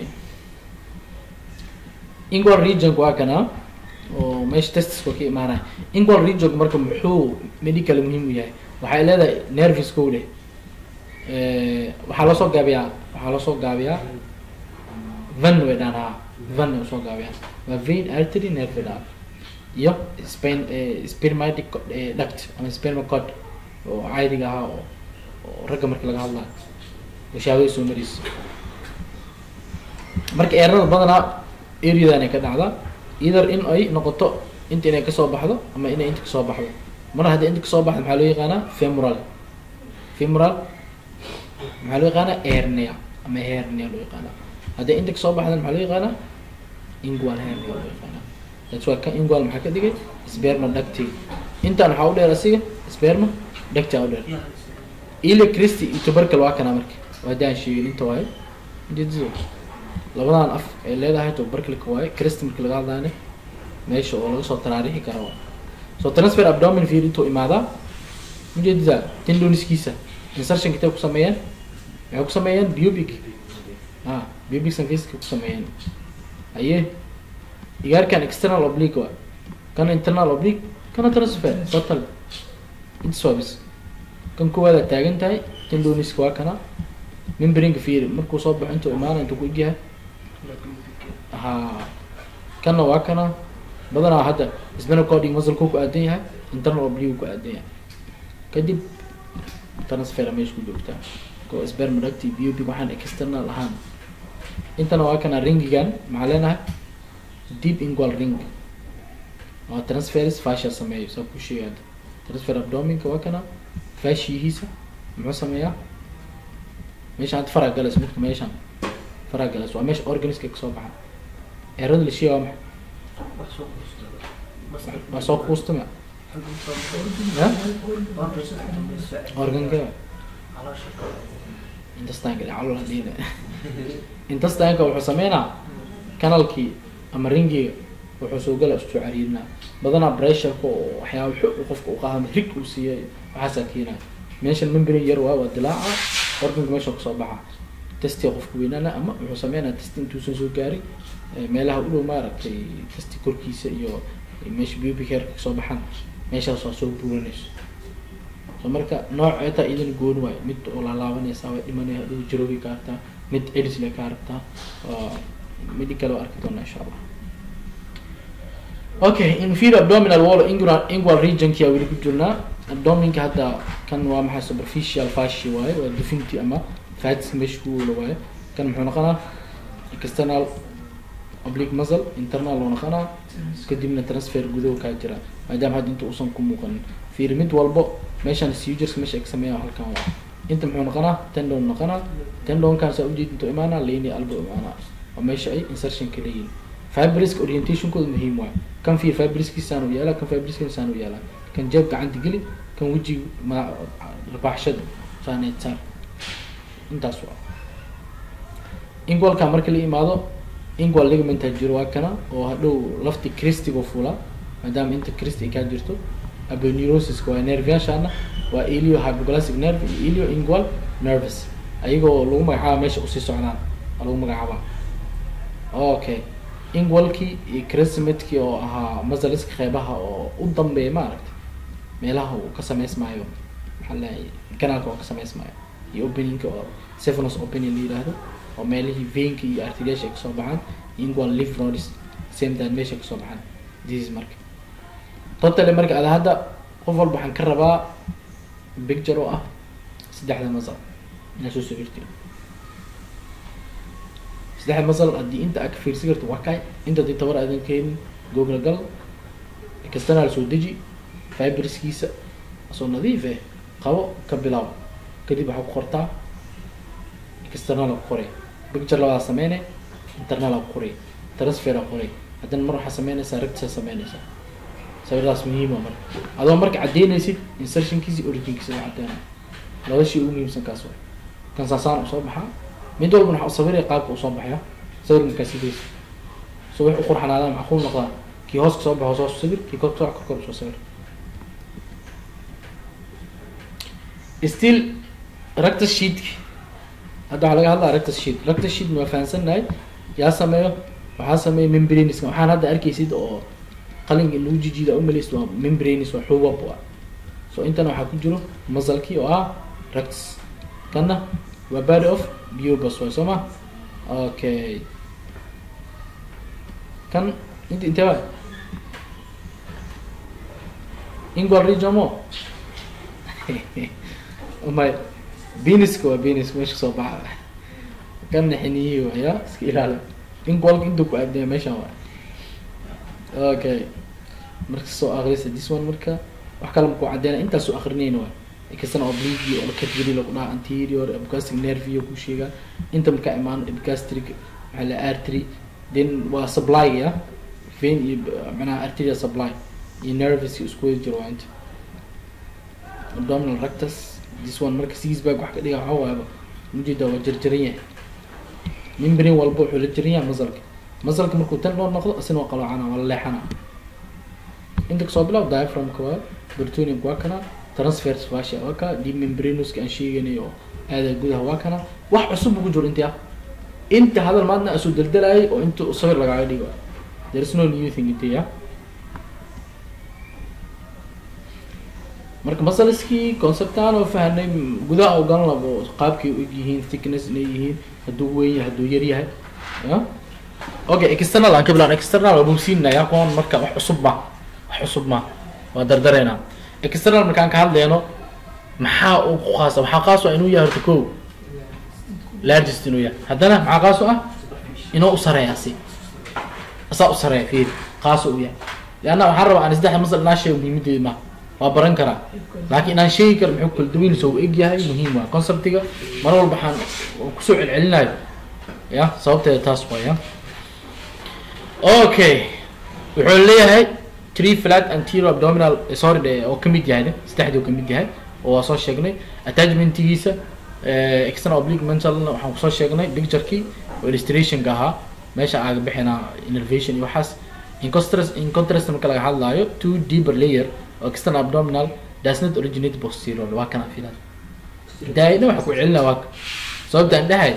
ingual region waa kana oo meesha testis ku imaanay ingual region marka muxuu medical muhiim u yahay waxay leedahay nerves ku leh waxaa la soo gaabiyaa van way dhana van oo soo gaabiyaa waa vein artery nerve dha iyo spermatic duct ama sperma cord oo caadiga ah oo ragga marka laga hadlayo washaaway soo maris marka eerada badanaa area-dan ay ka dhacdaa either in ay noqoto inta inay kasoo baxdo ama inay inta kasoo baxdo mar haddii inta kasoo baxdo maxaa loo yaqaanaa femoral maxaa loo yaqaanaa hernia ama hernia loo yaqaanaa haddii inta kasoo baxdo maxaa loo yaqaanaa ingual hernia loo yaqaanaa that's why kan ingual maxaa ka dhigay sperma ducti intaan waxaa u dheer asiga sperma ducti u dheer ile christi iyo tubercle waa kana marka waa daan sheegay inta waayo جديد لبنان أف اللي ده هيتو بركلي كواي كريستم كل قاعد داني ماشي ولا صوت تراريحي كراوا صوت ترانسفير أبدومين في ريتو إمادا جديد تندونيس كيسة insertion كتاب كسميان يعني كسميان بيوبيك بيوبيك سنفيس كسميان أيه يجار كان external oblique وا كان internal oblique كان ترانسفير total إنسوابس كان كوالا تاجن تاي تندونيس كوا كنا من برينج فير مركو صوب أنتو إيمان أنتو كوجها كنا واكنا بدنا هذا اسمه كودينج مزل كوكو أديها internal oblique كو أديها كدي ترانسفير مش كده بتاع كو اسبر مركتي بيو بي waxaan external ahaan intana waa kana ringigan macalena deep ingual ring waa transfers fascia sameeyo soo ku sheegay transfer abdomen waa kana fascihiisa muxuu sameeyaa meeshaan faraq galas marka meeshaan faraq galas waa meesha organiska ka soo baxa erad la sheeyo ma soo kuustama organ ka intestine ka calool hadina intestine ka wuxuu sameeynaa kanalkii ama ringiga wuxuu soo galaa isku cariirna badana pressure ko waxyaabo xog qofka uu qaado rig uu siiyay waxa sakiina meesha membrane yar waa dilaaca organ meesha ka soo baxa testi qofku weynana ama wuxuu sameeynaa testi intuu soo gaari meelaha u dhow maaragtay testi korkiisa iyo meesha pubic hair ka soo baxan meeshaas waa soo buuranayso soo marka nooc ayta idin goon waay mid oo la laabanaysa way dhimanaya dhow jiroobi karta mid edis la karta medical arki doona insha Allah okay inferior abdominal wall inguinal region kiya wili ku jirna abdomen ka hada kan waa maxay superficial fascia waay waa definity ama fats meshku waay kan muxuu noqonaa external oblique muscle internal loo noqonaa kadibna transfer gudaha ka jira maadaama hadda inta uusan ku muuqan fiir mid walbo meeshan sugers meesha ay sameeyaan halkan waa inta muxuu noqonaa tendon kan soo ujeed inta imaana leeni albo imaana oo meesha ay insertion ka leeyihiin fibris orientation kooda muhiim waa kan fiir fibris kiisaan u yaala kan fibris kiisaan u yaala kan jeeb gacanta geli kan waji ma rabaxshada saanaytar intaas waa ingual ka markii la imaado ingual ligament jiro waa kana oo hadhow lafti cristigo fula maadaama inta cristi ka jirto aponeurosis waa nerve-yaashana waa iliohypoglossic nerve iyo ilioingual nervous ayagoo lagu magacaabo meesha usii socdaan lagu magacaaba okay ingualki iyo crescentki oo ahaa muscleska qeybaha oo u dambeeya maaragtay meelaha uu ka sameysmaayo maxaa la kanaalka oo ka sameysmaayo iyo openingka oo cephalo's opening la yiraahdo oo meelihii veinka iyo arteriyaasha ay kasoo baxaan ingual lymph nodes same time meesha kasoo baxaan disease marka totally marka ada hadda qof walba waxaan ka rabaa picture oo ah saddexda muscle inaa soo sawirtay saddexda muscle haddii inta aad ka fiirsi karto waa kay inta dii tabar aadan keenin google gal external soo deji fibriskiisa soo nadiif qabo ka bilaab kadib waxaa ku qortaa external ku qoray picture labada sameeyay internal ku qoray transfer ku qoray haddana mar waxa sameynaysaa rectus sameynaysaa sawiradaas muhiim ah marka adoo marka cadeynaysid insertionkiisa originkiisa waa cadeyna laba shay ugu muhiimsan kaas waa kan saasaan soo baxa mid walba waxa sawiray qaabka uu soo baxaya sawirka sidiis soo wax u qurxanaada macquul noqda kii hoos ka soo baxo soo sawir kii kor soo sawir still rectus sheet hadda waxa laga hadlaa rectus sheet ma fahansanahay yaa sameeyo waxaa sameeyo membranes waxaan hadda arkaysid oo qalin lagu jijiida u maleys waa membranes waa xubab waa so intana waxa ku jiro muscle-kii oo ah rectus kana waa body of pubis waa soma okay kan inta waa ingual region mo my penis meesha soo baxa kan xiniyo ya iska ilaali ingual inta ku aadaya meesha waa okay marka soo aqrisa this one marka wax kale ku cadeena inta soo aqrinayno waa ikasana oblique oo ka jiri lagu dhaha anterior epigastric nerve iyo ku sheega inta marka imaan epigastric ala artery then waa supply ya vein iyo macnaha arterial supply iyo nerves isku jiro inta abdominal rectus this one marka six bag wax ka dhiga waxa waa mujida waa jarjaran yahay membrane walba wuxuu la jiran yahay muzzle-ka markuu tendon noqdo isna waa qaloocana waa la leexana inta kasoo bilaab diaphragmka waa peritoneumka waa kana transverse fascia waa ka deep membranuska aan sheeganay oo aada gudaha waa kana wax cusub ugu jiro inta hadal maadna asoo daldalay oo inta sawir lagaaga dhigo there is no new thing inta marka muscleski conceptaan oo fahanay gudaha oo galan labo qaabkay u yihiin thickness inay yihiin haduu weyn yahay haduu yar yahay okay external aan ka bilaan external waa buusinaya qoon marka wax cusub ma waa dardareena external markaan ka hadlayno maxaa uu waxaa qaas ah inuu yahay horta koow largest inuu yahay haddana maxaa qaas ah inuu u sareeyo asaa u sareeyo fiir qaas uu yahay leanna waxaan rabaa aan saddex masal inaan sheego muhiimadeeda ma waa baran karaa laakiin inaan sheegi karo muxuu kala duwan soo eg yahay muhiim waa conceptiga mar walba waxaan kusoo celcelinayo ya sababteeda taas waaya okay wuxuu leeyahay three flat anterior abdominal sorry oo kamid yahay saddexdii oo kamid yahay oo waa soo sheegnay attachmentigiisa external oblique mentalna waxaan kusoo sheegnay picture-kii oo illustration-ka ahaa meesha aaga bixinaa innervation iyo waxaas in contrast marka laga hadlaayo two deeper layer oo external abdominal does not originate posterior waa kana filan daayna waxa ku celinaa waa sababta aan dhahay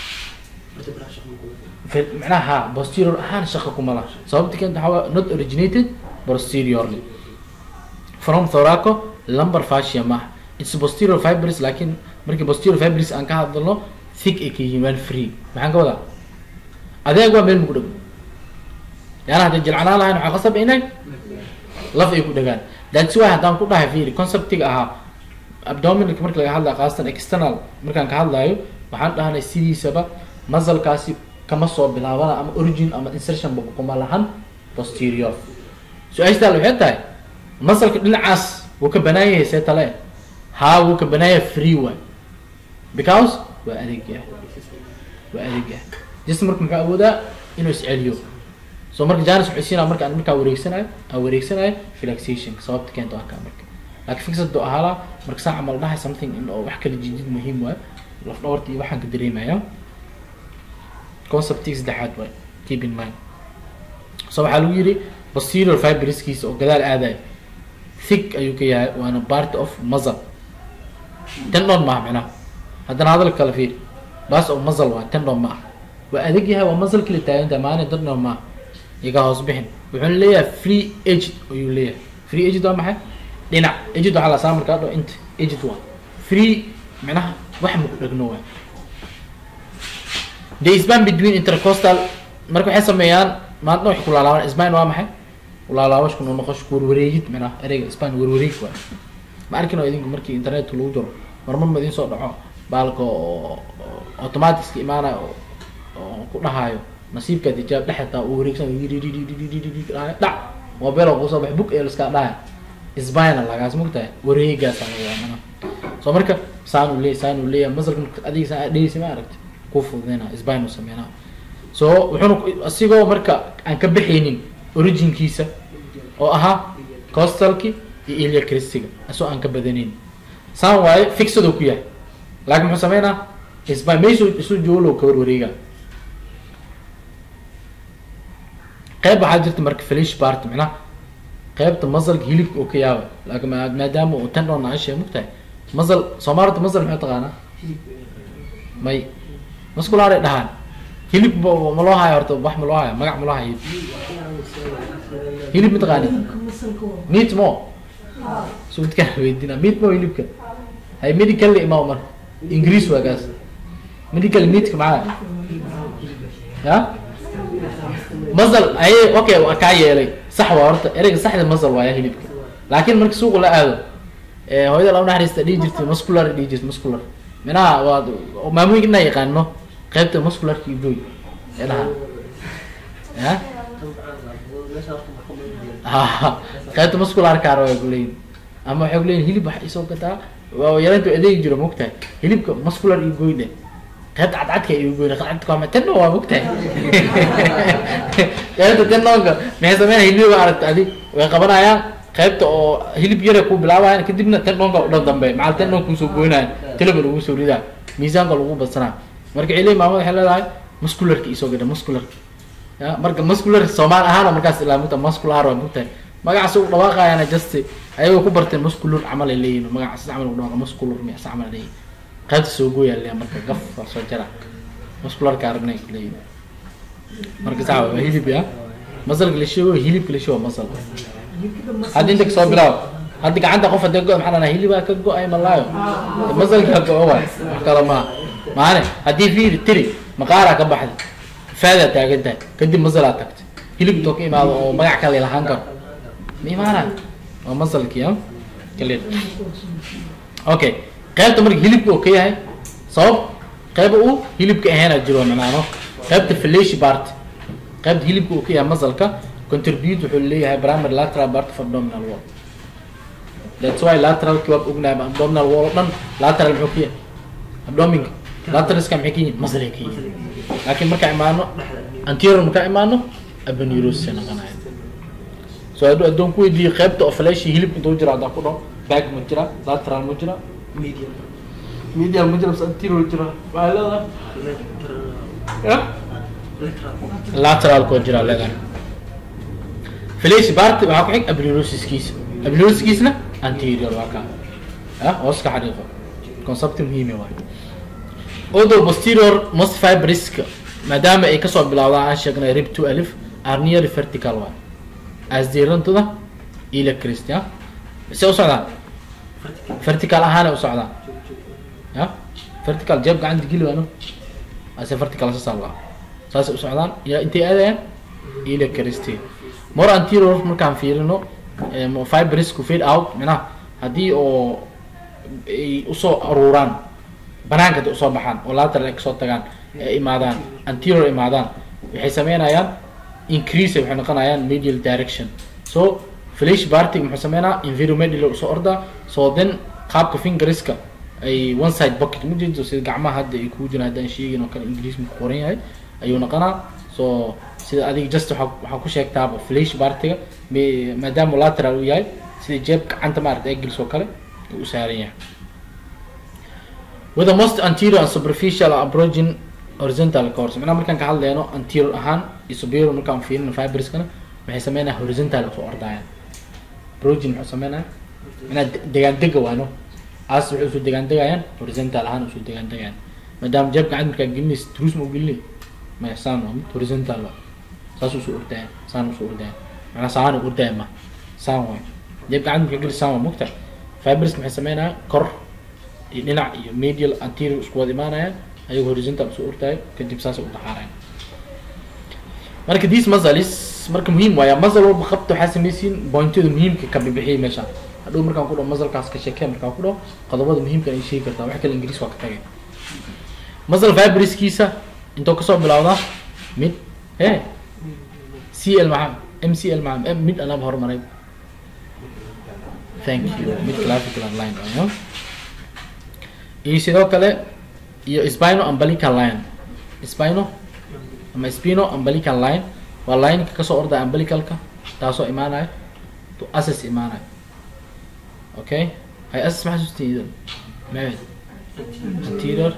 macnaha posterior ahaan shaqo kuma laha sababta keenta waxa not originated posteriorly from thoraco lumbar fascia ma it's posterior fibers laakiin markii posterior fibers aan ka hadalno thick ay ka yihiin free maxaan ka wadaa adeeg waa meel mugdhag yaana hadda jilcanaa lahayn waxaa qasab inay laf ay ku dhagaan that's why haddaan ku dhahay fiiri conceptiga ahaa abdominalka marka laga hadlaya qaasatan external markaan ka hadlayo waxaan dhahanay sidiisaba muscle-kaasi kama soo bilaabana ama origin ama insertion ba kuma lahan posterior su-aashtaal waxay tahay muscle-ka dhinacaas wuu ka banaan yahay see tale haa wuu ka banaan yahay free way because waa adeeg yahay jism marka muxuu awoodaa inuu isceliyo so marka janis wuxuu siinaa marka aan markaa wareegsanayo relaxation sababta keento waa kaa marka laakiin fixed doo ahaala marka saa camal dhahay something in oo wax kala jidid muhiim waay laf dhabarta iyo waxaan ka dareemaya conceptiga saddexaad waay keep in mind so waxaa lagu yidhi posterior fibriskiisa oo gadaal aadayo thick ayuu ka yahay waana part of muscle tendon maaha macnaha haddana hadal kale fiir bas of muscle waa tendon maaha waa adag yahay waa muscle kala taaganta maana tendon maaha iga hoos bixin wuxuu leeyahay free aged ayuu leeyahay free aged waa maxay dhinac aged waxaa la saa markaa dho inta aged waa free macnaha wax ma ku dhegno waa the span between intercostal marka waxay sameeyaan maadna wax ku laalaaban span waa maxay ulaalaabas ku noqosh ku wareegid macnaha ereyga span wareeg waa ma arkin oo idinku markii internet lagu jiro marmar ma idin soo dhaco baalka oo automatic imaana oo ku dhahayo nasiibka tijaab dhaxta uu wareegsan dhac mobile oo soo bax book ee iska dhahay span lagaas mugtahay wareegaas aan soo marka saan u leeyahay masalkan adiga saa dheeysi ma aragti ku fududeyna span u sameeyna so wuxuu asigoo marka aan ka bixinin originkiisa oo ahaa costalki iyo ilia cristiga asoo aan ka badanin saan waaye fixed ku yahay laakiin muxuu sameynaa span meeshu isu joolo ka wareega qayb waxaa jirta marka flesh part macnaha qaybta muscle hilibka oo ka yaaba laakiin maadaama uu tendon aashay mugtahay muscle Soomaalida muscle maxay taqaanaa may muscular ay dhahaan hilib ma loo hayo horta wax ma loo hayo magac ma loo hayo hilib mataqaani meat mo suudka weydina meat mo hilibka hay medical ima mar English waa gaas medical meat kama ha muscle ay okay waa ka yeelay sax waa horta ereyga saxda muscle waa hilibka laakiin marka suuq la aado hooyada la naxariista dhigi jirtay muscular mina waa maamuug inay yaqaano qaybta muscularki jooy ilaha qaybta muscular kaaro ay guleyn ama waxay guleyn hilib wax isoo gataa waa yarantu adeeg jiro mugtahay hilibka muscular iyo gooyde qaybta cadcadka iyo gooyde cadcadka ma tan waa mugtahay qaybta tanonka maxay sameeyaan hilib aragta adi way qabanayaan qaybta oo hilib yar ku bilaabayaan kadibna tanonka u dambe macal tanonka ku soo gooynayaan tilaba lagu soo ridaa miisaanka lagu badsanaa marka ilay maamada waxay leedahay muscular ki isoo gada muscular ya marka muscular Soomaali ahaan markaas ilaa muddo muscular waa mugtay magacaas uu dhawaaqayana just ayagoo ku barteen muscular camal ay leeyihiin magacaas camal uu dhawaaqa muscular mi camal ay qaybta soo gooyay marka gaf soo jara muscular ka aragnay leeyihiin marka sax waa hilib ya masal glisho hilib glisho masal hadii inta soo bilaaw hadii gacanta qof hadii go maxana hilib ka go ay malaayo masal ka go waa kala ma maana hadii fiir tiri maqaara ka baxday faada taaganta kadib masala tagtay hilib to ka imaado oo magac kale lahaan karo miimaana waa masalkiya kale okay qaybta markii hilibku oo ka yahay sabab qayb uu hilibka ahaana jiro macnaano qaybta flesh part qaybta hilibku oo ka yahay masalka contribute wuxuu leeyahay primary lateral part of abdominal wall that's why lateral kiwab ognaay abdominal wall dhan lateral wuxuu ka yahay abdomen lateral iska maxay kiin masalka laakiin marka imaano anterior marka imaano abenurus sanaqanaay so addoon ku weydii qaybta of flesh hilib intuu jira hada ku dhaw back ma jira lateral ma jira medial ma jira anterior jira waalada lateral ko jira leedahay flesh part waxa ku xig abenurus kiisna anterior waa ka hoos ka xariiqo concept muhiim ah although posterior most fibers maadaama ay ka soo bilaawdaan aan sheegnay rib 2 alif are near vertical one as they run to the ila christian soo socdaan vertical ahaan u socdaan ya vertical jab gacanta gilwaano as vertical sasala saas u socdaan ya intee aadeen ila christian more anterior markaan fiirino fibers ku fade out mana hadii oo ay u soo aruuraan banaanka u soo baxaan oo lateral ka soo tagaan imaadaan anterior imaadaan waxay sameynayaan increase waxay noqonayaan medial direction so flesh parting wuxuu sameynaa environmental soo orda so then qaabka fingerska ay one side pocket mujinto sida gacmaha hadda ay ku jiraan hadaan sheegin oo kale English ku qoran yahay ayuu noqonaa so sida adiga just waxa ku sheegtaa flesh parting maadaama lateral uu yahay sida jeebka gacanta maartay egil soo kale uu saaran yahay with the most anterior and superficial approaching horizontal course macna markaan ka hadlayno anterior ahaan iyo superior markaan fiirino fibers kana waxay sameynaa horizontal soo ordayaan approaching wuxuu sameynaa ina degaan dega waano as wuxuu soo degaan degayaan horizontal ahaan soo degaan degayaan maadaama jeebka gacanta markaa gelis truus ma gelin ma saan horizontal saas soo ordayaan saan soo ordayaan macna saan ordayaan ma saan way jeebka gacanta markaa gelis saan mugta fibers waxay sameynaa kor dhinac iyo medial anterior isku wada imaanayaan ayagoo horizontal soo ortay kadib saas u dhaxareen marka these muscles marka muhiim waaya muscle walba qabto waxa sameeyeen pointada muhiimka ka bixiyay meesha hadhow markaan ku dhaw muscle-kaas ka sheekay markaan ku dhaw qodobada muhiimka ay sheegi kartaa wax kale Ingiriis waa ka tagay muscle fibreskiisa inta ka soo bilowda mid CL ma MCL ma mid anab hormaray thank you mid clavicular line iyo sidoo kale iyo spino umbilical line spino umbilical line waa line ka soo orda umbilicalka taasoo imaanay to access imaanay okay ay access ma xasuustiin ma anterior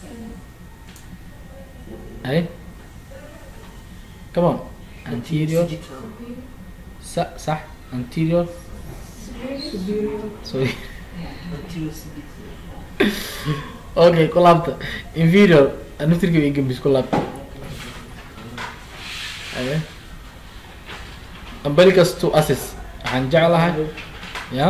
ay come on anterior صح anterior sorry okay collapse inferior anterior iyo gambis collapse aye umbilicus to access waxaan jeclahay ya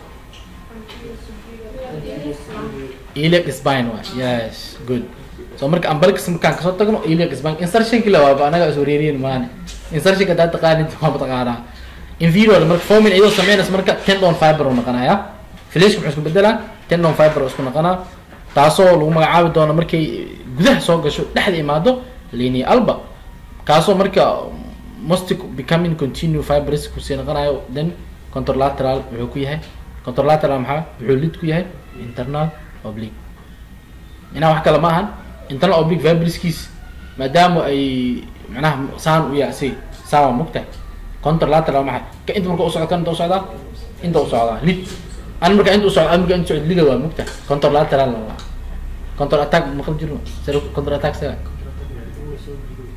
iliac spine yes good so marka umbilicus markaan ka soo tagno iliac spine insertion kila waa anaga soo reeriyeen maana insertion ka dad taqaan inta ma taqaana inferior marka forming ayuu sameeynas marka tendon fiber oo noqonaya flesh wuxuu isku bedelaa tendon fiber oo isku noqonaa taasoo lagu magacaabi doono markay gudaha soo gasho dhexda imaado linea alba kaasoo marka must becoming continue fibers ku sii noqonayo then contralateral wuxuu ku yahay contralateral maxaa wuxuu lid ku yahay internal oblique ina wax kale ma ahan internal oblique fibreskiis maadaama ay macnaha saan u yaasay saawa mugta contralateral maxaa ka inta marka u socdo kan inta u socda inta u socda lid أنا مركز أنت أسرع أنا مركز أنت سعود ليجا ومكتة كونتر لاترال كونتر أتاك ما خد جرو سيرو كونتر أتاك سير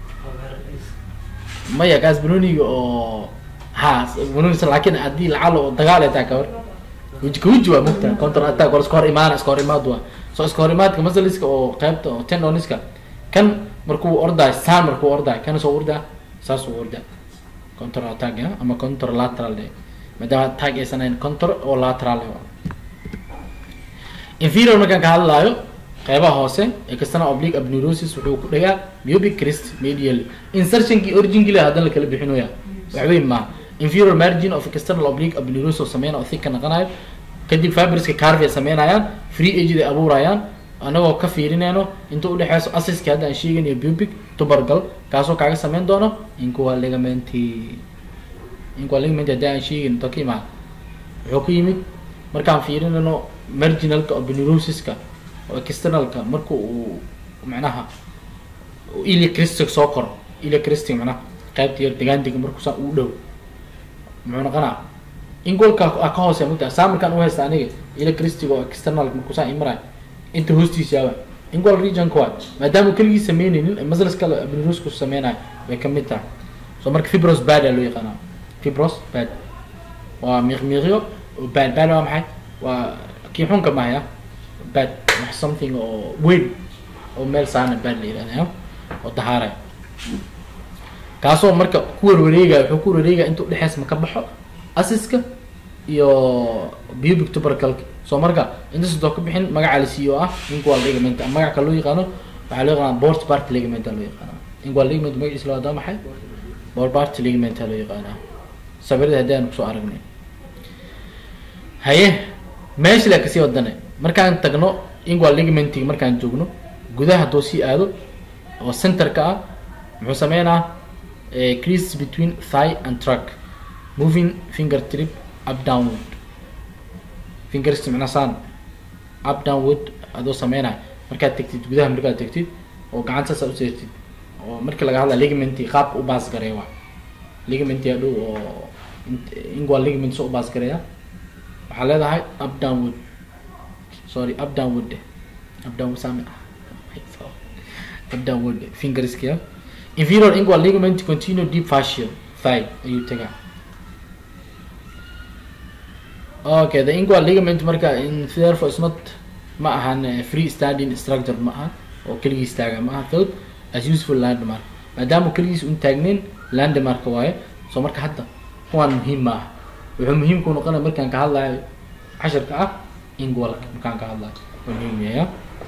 maya kaas banoniga oo ha banoniga laakiin haddii lacalo oo dagaal ay tahay kawar wuji waa mugta counter attack oo iska hor imaad waa soo iska hor imaadka muscleska oo qaybta oo tendoniska kan markuu ordaay saan markuu ordaay kan soo ordaa saas uu ordaa counter attack ama counter lateral maadaama attack aysan ahayn counter oo lateral inferior markaan ka hadlaayo qaybaha hoose external oblique aponeurosis wuxuu ku dhagaa pubic crest medial insertionkii originally hadan la kala bixinaya wax weyn ma inferior margin of external oblique aponeurosis oo sameeyna oo thick noqonayo kadib fibriska carve sameynayaan free edge ay abuurayaan anagoo ka fiirinayno inta u dhaxayso assiska hadda aan sheeganayo pubic tubercle kaasoo kaaga sameyn doono inqua ligamenti hadda aan sheegin takima wuxuu ku yimid markaan fiirinayno marginalka aponeurosis-ka oo externalka marka uu macnaha iliac crest soo koro iliac crest macnaha qaybta yar degaandiga markuu saa u dhow muxuu noqonaa ingolka ka hoose mugta saamarkan u haysta aniga iliac crest oo external markuu saa imray inta hoostiisa yaaba ingol region kuwa maadaama keligii sameynaynin muscles kale aponeurosis ku sameynayo way ka mid tahay soo marka fibrous bad loo yaqaanaa fibrous bad waa miqmiqyo bad waa maxay waa kii xunka maaya bad something oo weyn oo meel saana bad la yiraahdo oo tahaara kaasoo marka ku wareegaya wuxuu ku wareegaya intuu dhexeys ma ka baxo assiska iyo pubic tubercle soo marka inta sidoo ka bixin magaca la siiyo ah inqua ligament magaca loo yaqaano waxa loo yaqaan board part ligament loo yaqaano inqua ligament magaciisa loo daa maxay board part ligament loo yaqaano sabirada hadaan ku soo aragnay haye meesha la kasii wadanay markaan tagno inqua ligament markaan joogno gudaha doo si aado oo center ka ah muxuu sameeynaa crease between thigh and trunk moving fingertip up downward fingers macnasan up downward adoo sameynaa markaad tagtid gudaha markaad tagtid oo gacanta saas u seetid oo markii laga hadla ligament qaab u baas gareeyo ligament ya dhow oo inqua ligament soo baas gareeya waxaa leedahay up downward up downward sami up downward fingers kia inferior inqua ligament continue deep fascia thigh ayuu tagaa okay the inqua ligament marka in therefore is not ma ahan free standing structure ma aha oo keligii istaaga ma aha thought as useful landmark maadaama keligiis un taagnayn landmark waaye soo marka hadda kuwan muhiim ma aha wuxuu muhiim ku noqonaya markaan ka hadlayo casharka ah inqua markaan ka hadlayo muhiim yahay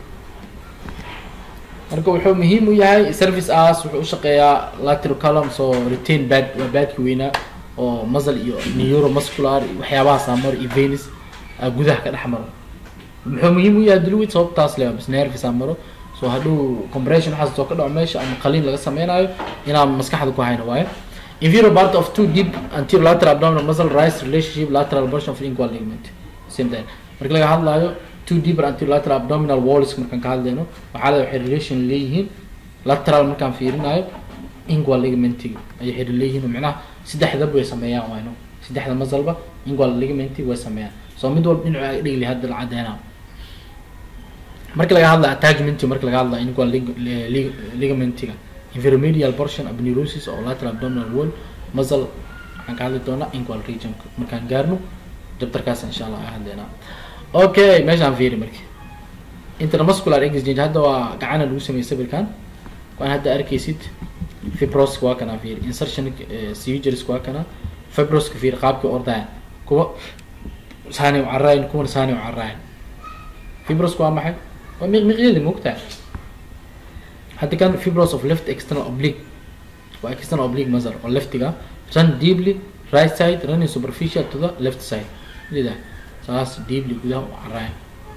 marka wuxuu muhiim u yahay service as wuxuu u shaqeeyaa lateral column so retain bad waa badki weynaa oo muscle iyo neuromuscular waxyaabaha saamar iyo veins gudaha ka dhaxmaro wuxuu muhiim u yahay diluid sababtaas leh bas nerve saamaro soo hadhow compression waxa soo ka dhaco meesha ama qalin laga sameynayo inaan maskaxda ku hayno waaye inferior part of two deep anterior lateral abdominal muscle rise relationship lateral portion of inqua ligament same thing marka laga hadlayo two deeper anterior lateral abdominal walls markaan ka hadlayno waxaa la waxay relation leeyihiin lateral markaan fiirinayo inqua ligament ay xiriir leeyihiin macnaha saddexda way sameeyaan waayno saddexda muscle-ba inqua ligament way sameeyaan soo mid walba dhinaca ay dhigli hadda la cadeena marka laga hadlayo attachment marka laga hadlayo inqua ligament inferior medial portion aponeurosis or lateral abdominal wall muscle waxaan ka hadli doonaa inqua region markaan gaarno dabtarkaas insha Allah aan hadlayna okay meeshaan fiiri markii intermuscular exchange hadda waa gacana lagu sameeyay sawirkan waan hadda arkaysid fibros waa kana fiiri insertion sutures waa kana fibros ka fiiri qaabka ordaan kuwa saani u carrayn kuwa saani u carrayn fibros waa maxay waa miqyada mugtaa hadda kan fibros of left external oblique waa external oblique muscle oo leftiga run deeply right side running superficial to the left side lida saas deeply gudaha u carrayn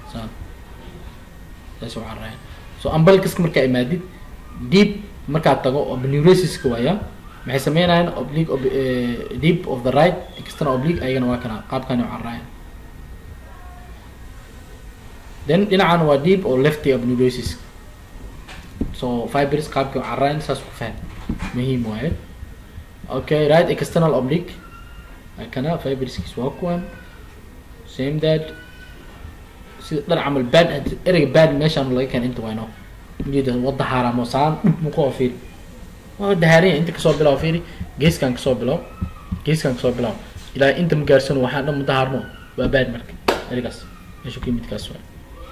saas u carrayn so umbilicus marka imaadid deep marka tago aponeurosis ka waya maxay sameynayaan oblique deep of the right external oblique ayagana waa kana qaabkan u carrayn then dhinacan waa deep or left aponeurosis so fibers qaabka u carrayn saas ku faham muhiim waaye okay right external oblique kana fibers waa kuwan same that sida dhar camal bad ereyga bad meeshaan laga keenay inta wayno niyada wada haram oo saan muqo fiir waa dahaaraya inta kasoo bilaw fiiri geeskan kasoo bilaw ilaa inta ma gaarsano waxaan dhan mudaharno waa baad marka erigaas meesha ku midkaas waa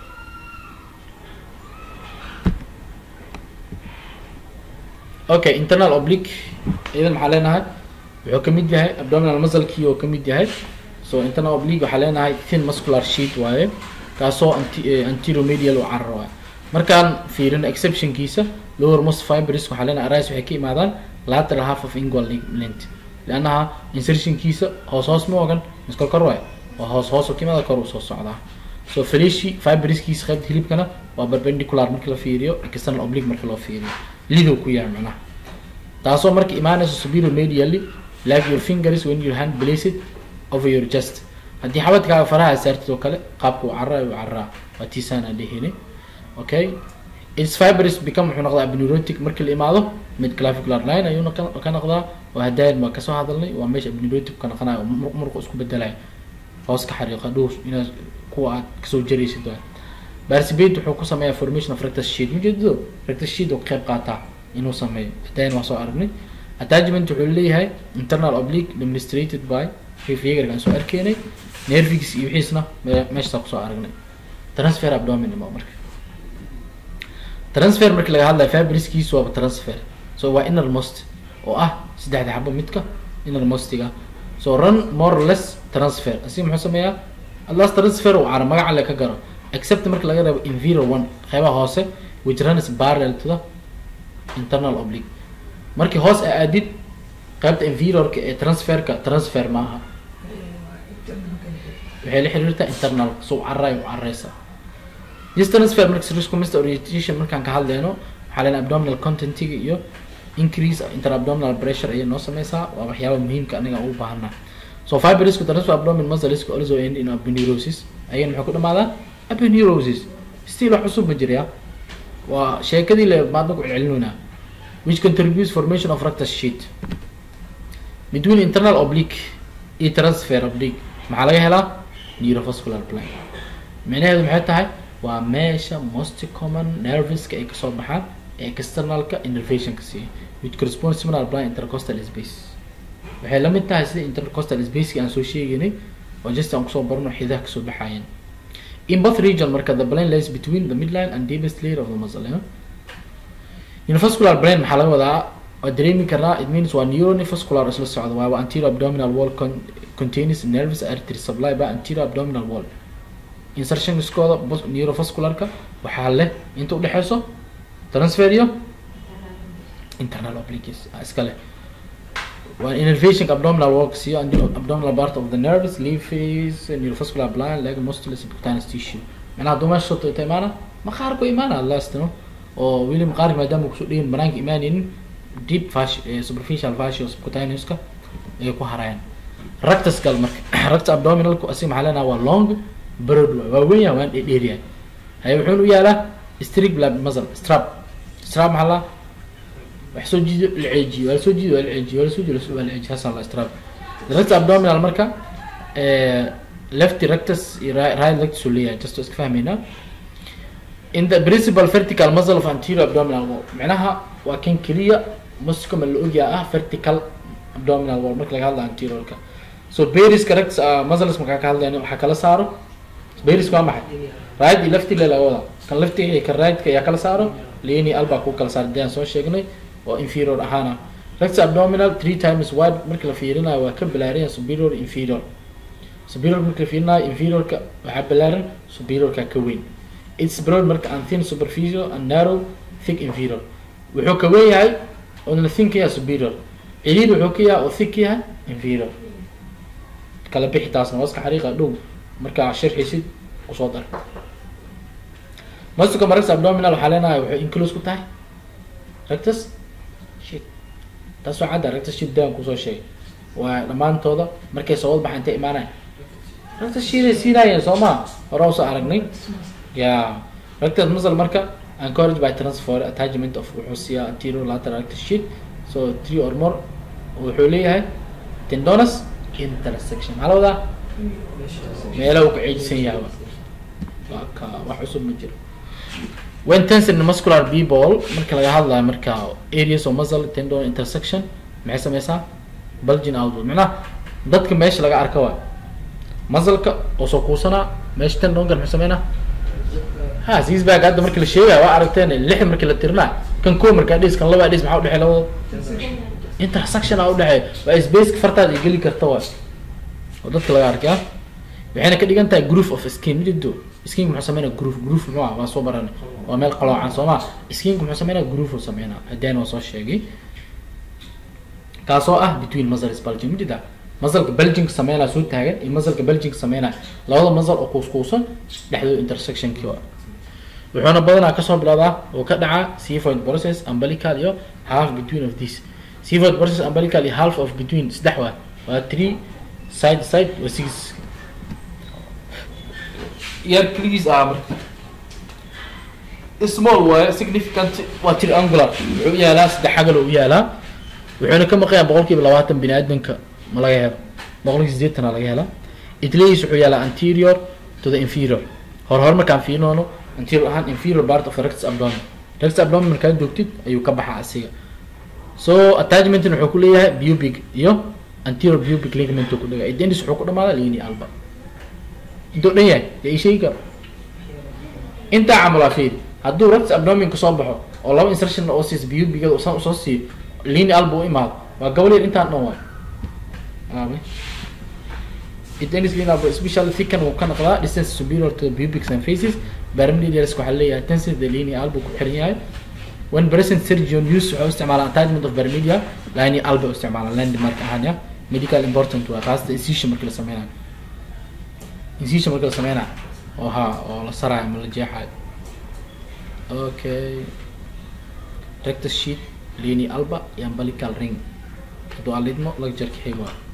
okay internal oblique idan maxaa leenahay wuxuu ka mid yahay abdominal muscle-kii oo ka mid yahay so internal oblique waxaa leenahay thin muscular sheet waaye kaasoo anteromedial oo carar waaye markaan fiirino exceptionkiisa lower most fibers waxaa leenahay arise waxay ka imaadaan lateral half of ingual length لأنها insertion كيسة هوس موجن مسكر كروي وهوس كيما ذكروا صوص عضها so فليشي fibers كيس خد هليب كنا وبربنديكولار مركلا فيريو external oblique مركلا فيريو ليدو كويا معنا تاسو مرك إيمانه superior medially like your fingers when your hand placed over your chest هدي حاولت كا فرها سرت وكله قابو عرّا وتيسانا ده هنا okay its fibers become وحنا نقضى abneurotic مركل إيماده mid clavicular line أيونا كان نقضى وهداير ما كسو هذا اللي ومش abneurotic كان قناة مرق اسكو بدلاي هوس كحريقة دوس إنه قوة كسو جريس ده بس بيت وحكو سمايا formation of rectus sheet مجدو rectus sheet وقيب قاطع إنه سمايا هداير ما صار أربني attachment وحولي هاي internal oblique demonstrated by في فيجر كان سؤال كيني nervix يحسنا مش تقصى أربني transfer abdomen ما مرك transfer مرك لقى هذا fibers كيس هو transfer so هو innermost واه سدحد حبة متك innermost كا so run more or less transfer أسيم حسميها last transfer وعلى ما على كجرا except مرك لقى inferior one خيبة هاسة which runs parallel to the internal oblique مرك هاس أديت قبل inferior transfer معها وحيل حلولته internal so عراي وعريسة this transfer مرك سيرسكم مست orientation مرك عن كحال لأنه حالنا abdominal content تيجي increase interabdominal pressure أيه نص مسا وبحياة مهم كأننا أقول بهنا so fibers كو transfer abdominal muscle is also end in aponeurosis أيه نحكي ماذا aponeurosis still حسب مجريها وشيء كذي اللي ما نقول علمنا which contributes formation of rectus sheet between internal oblique e transfer oblique مع عليها لا neurovascular plane معناها هذا محتها وماشى most common nerves كأي كسر بحال external كinnervation كسي which corresponds to the intercostal space وحين لما انتهى سيد intercostal space كأن سو شيء يعني وجست أن كسر برنو حذاء كسر بحاين in both region مركز the plane lies between the midline and deepest layer of the muscle neurovascular brain محله وضع أدريمي كرا it means one neurovascular أصل الصعد وهو anterior abdominal wall contains nerves artery supply by anterior abdominal wall insertion سكودا neurovascular كا وحاله انتو اللي حسوا transferio internal obliques اسكاله one innervation abdominal wall كسيو and the abdominal part of the nerves leafes neurovascular blind like musculus subcutaneous tissue معناها دوما شوط تيمانا ما خاركو إيمانا الله استنو oo wili maqaarka maadaama ku soo dhigin banaanka imaanaynin deep superficial fascial subcutaneous ka ay ku harayaan rectus gal marka rectus abdominal ku asim halana waa long broad waa weyn waan dheeriyaa hay wuxuu u yaalaa strict muscle strap maxalla wax soo jiido ilceeji wala soo jiido hasan la strap rectus abdominal marka left rectus right rectus leeyahay just iska fahmayna in the principal vertical muscle of anterior abdominal wall معناها وكان كلية مسكم اللي vertical abdominal wall مركل هذا anterior كا so bearis correct muscle اسمه كهذا يعني حكلا صاروا bearis كم واحد right left اللي لا ولا كان left كان right كيا كلا صاروا ليني ألبا كو كلا صار دين سو شيء و inferior أهانا rectus abdominal 3 times wide مركل فيرنا وكبلارين superior مركل فيرنا inferior كحبلارين superior ككوين it's broad mark and thin superficial and narrow thick inferior wuxuu ka weeyahay oo thin ka superior ciliid wuxuu ka yahay oo thick yahay inferior kala bixi taasna waska xariiqa dhow marka sharxiisid ku soo dar mastuka rectus abdominal waxa leenahay wuxuu include ku tahay rectus sheet taasoo cadda rectus sheet daan ku soo sheegay waa dhamaantooda markay soo baxaan intee imaanay rectus sheet siinayeen Soomaa hore oo soo aragnay yeah rectus muscle marka encouraged by transfer attachment of wuxuusiya anterior lateral rectus sheet so 3 or more wuxuu leeyahay tendonous intersection halawda meelaha uu ku ciijisan yahay waa wax cusub ma jiro when tense in muscular people marka laga hadlayo marka areas of muscle tendon intersection maxay sameysaa bulging outward macnaha dadka meesha laga arko waa muscle-ka oo soo kuusana meesha tendon-ka maxay sameynaa ha six bag hadda marka la sheegayo waa aragteen lix marka la tirnaa kan koo marka dhis kan laba dhis maxaa u dhaxay labada intersection u dhaxay waa space fartaad ay gali karto waa oo dadka laga arkaa waxayna ka dhigan tahay groove of skin midido skin muxuu sameynaa groove muxuu ah waa soo baranay waa meel qaloocan Soomaa skin muxuu sameynaa groove oo sameynaa hadaan waa soo sheegay kaasoo ah between muscles bulging midida muscle-ka bulging sameynaa soo taagan iyo muscle-ka bulging sameynaa labada muscle oo kuuskuusan dhexdooda intersection-kii waa wuxuuna badanaa ka soo bilowdaa oo ka dhaca xiphoid process umbilical iyo half between of this xiphoid process umbilical iyo half of between saddex waa 3 side waa 6 yar please small way significant waa triangular wuxuu yaalaa saddex xagal oo yaalaa wuxuuna ka maqayaa 20% bini'aadamka ma laga helo 80% laga helaa itleys wuxuu yaalaa anterior to the inferior hor markaan fiirino anterior ahaan inferior part of rectus abdomen markaa joogtid ayuu ka baxaa asiga so attachment wuxuu ku leeyahay pubic iyo anterior pubic ligament ku dhagaa idendis wuxuu ku dhamaada linea alba intuu dhan yahay ay sheega inta camala fiir hadduu rectus abdomen ka soo baxo oo laba insertion oo sis pubic oo soo sii linea alba u imaado waa gobol intaan dhan waay idendis linea alba especially thicken uu ka noqdaa distance superior to the pubic symphysis Barometrics waxaa leeyahay tension the linea alba ku xiran yahay when present surgeon use wuxuu isticmaalaa attachment of barometer linea alba isticmaalaa landmark ahaan ya medical important waa qaasta incision marka la sameynayo oo la saraayo ma la jeexayo okay rectus sheath linea alba iyo umbilical ring haduu alidmo laga jarka xigo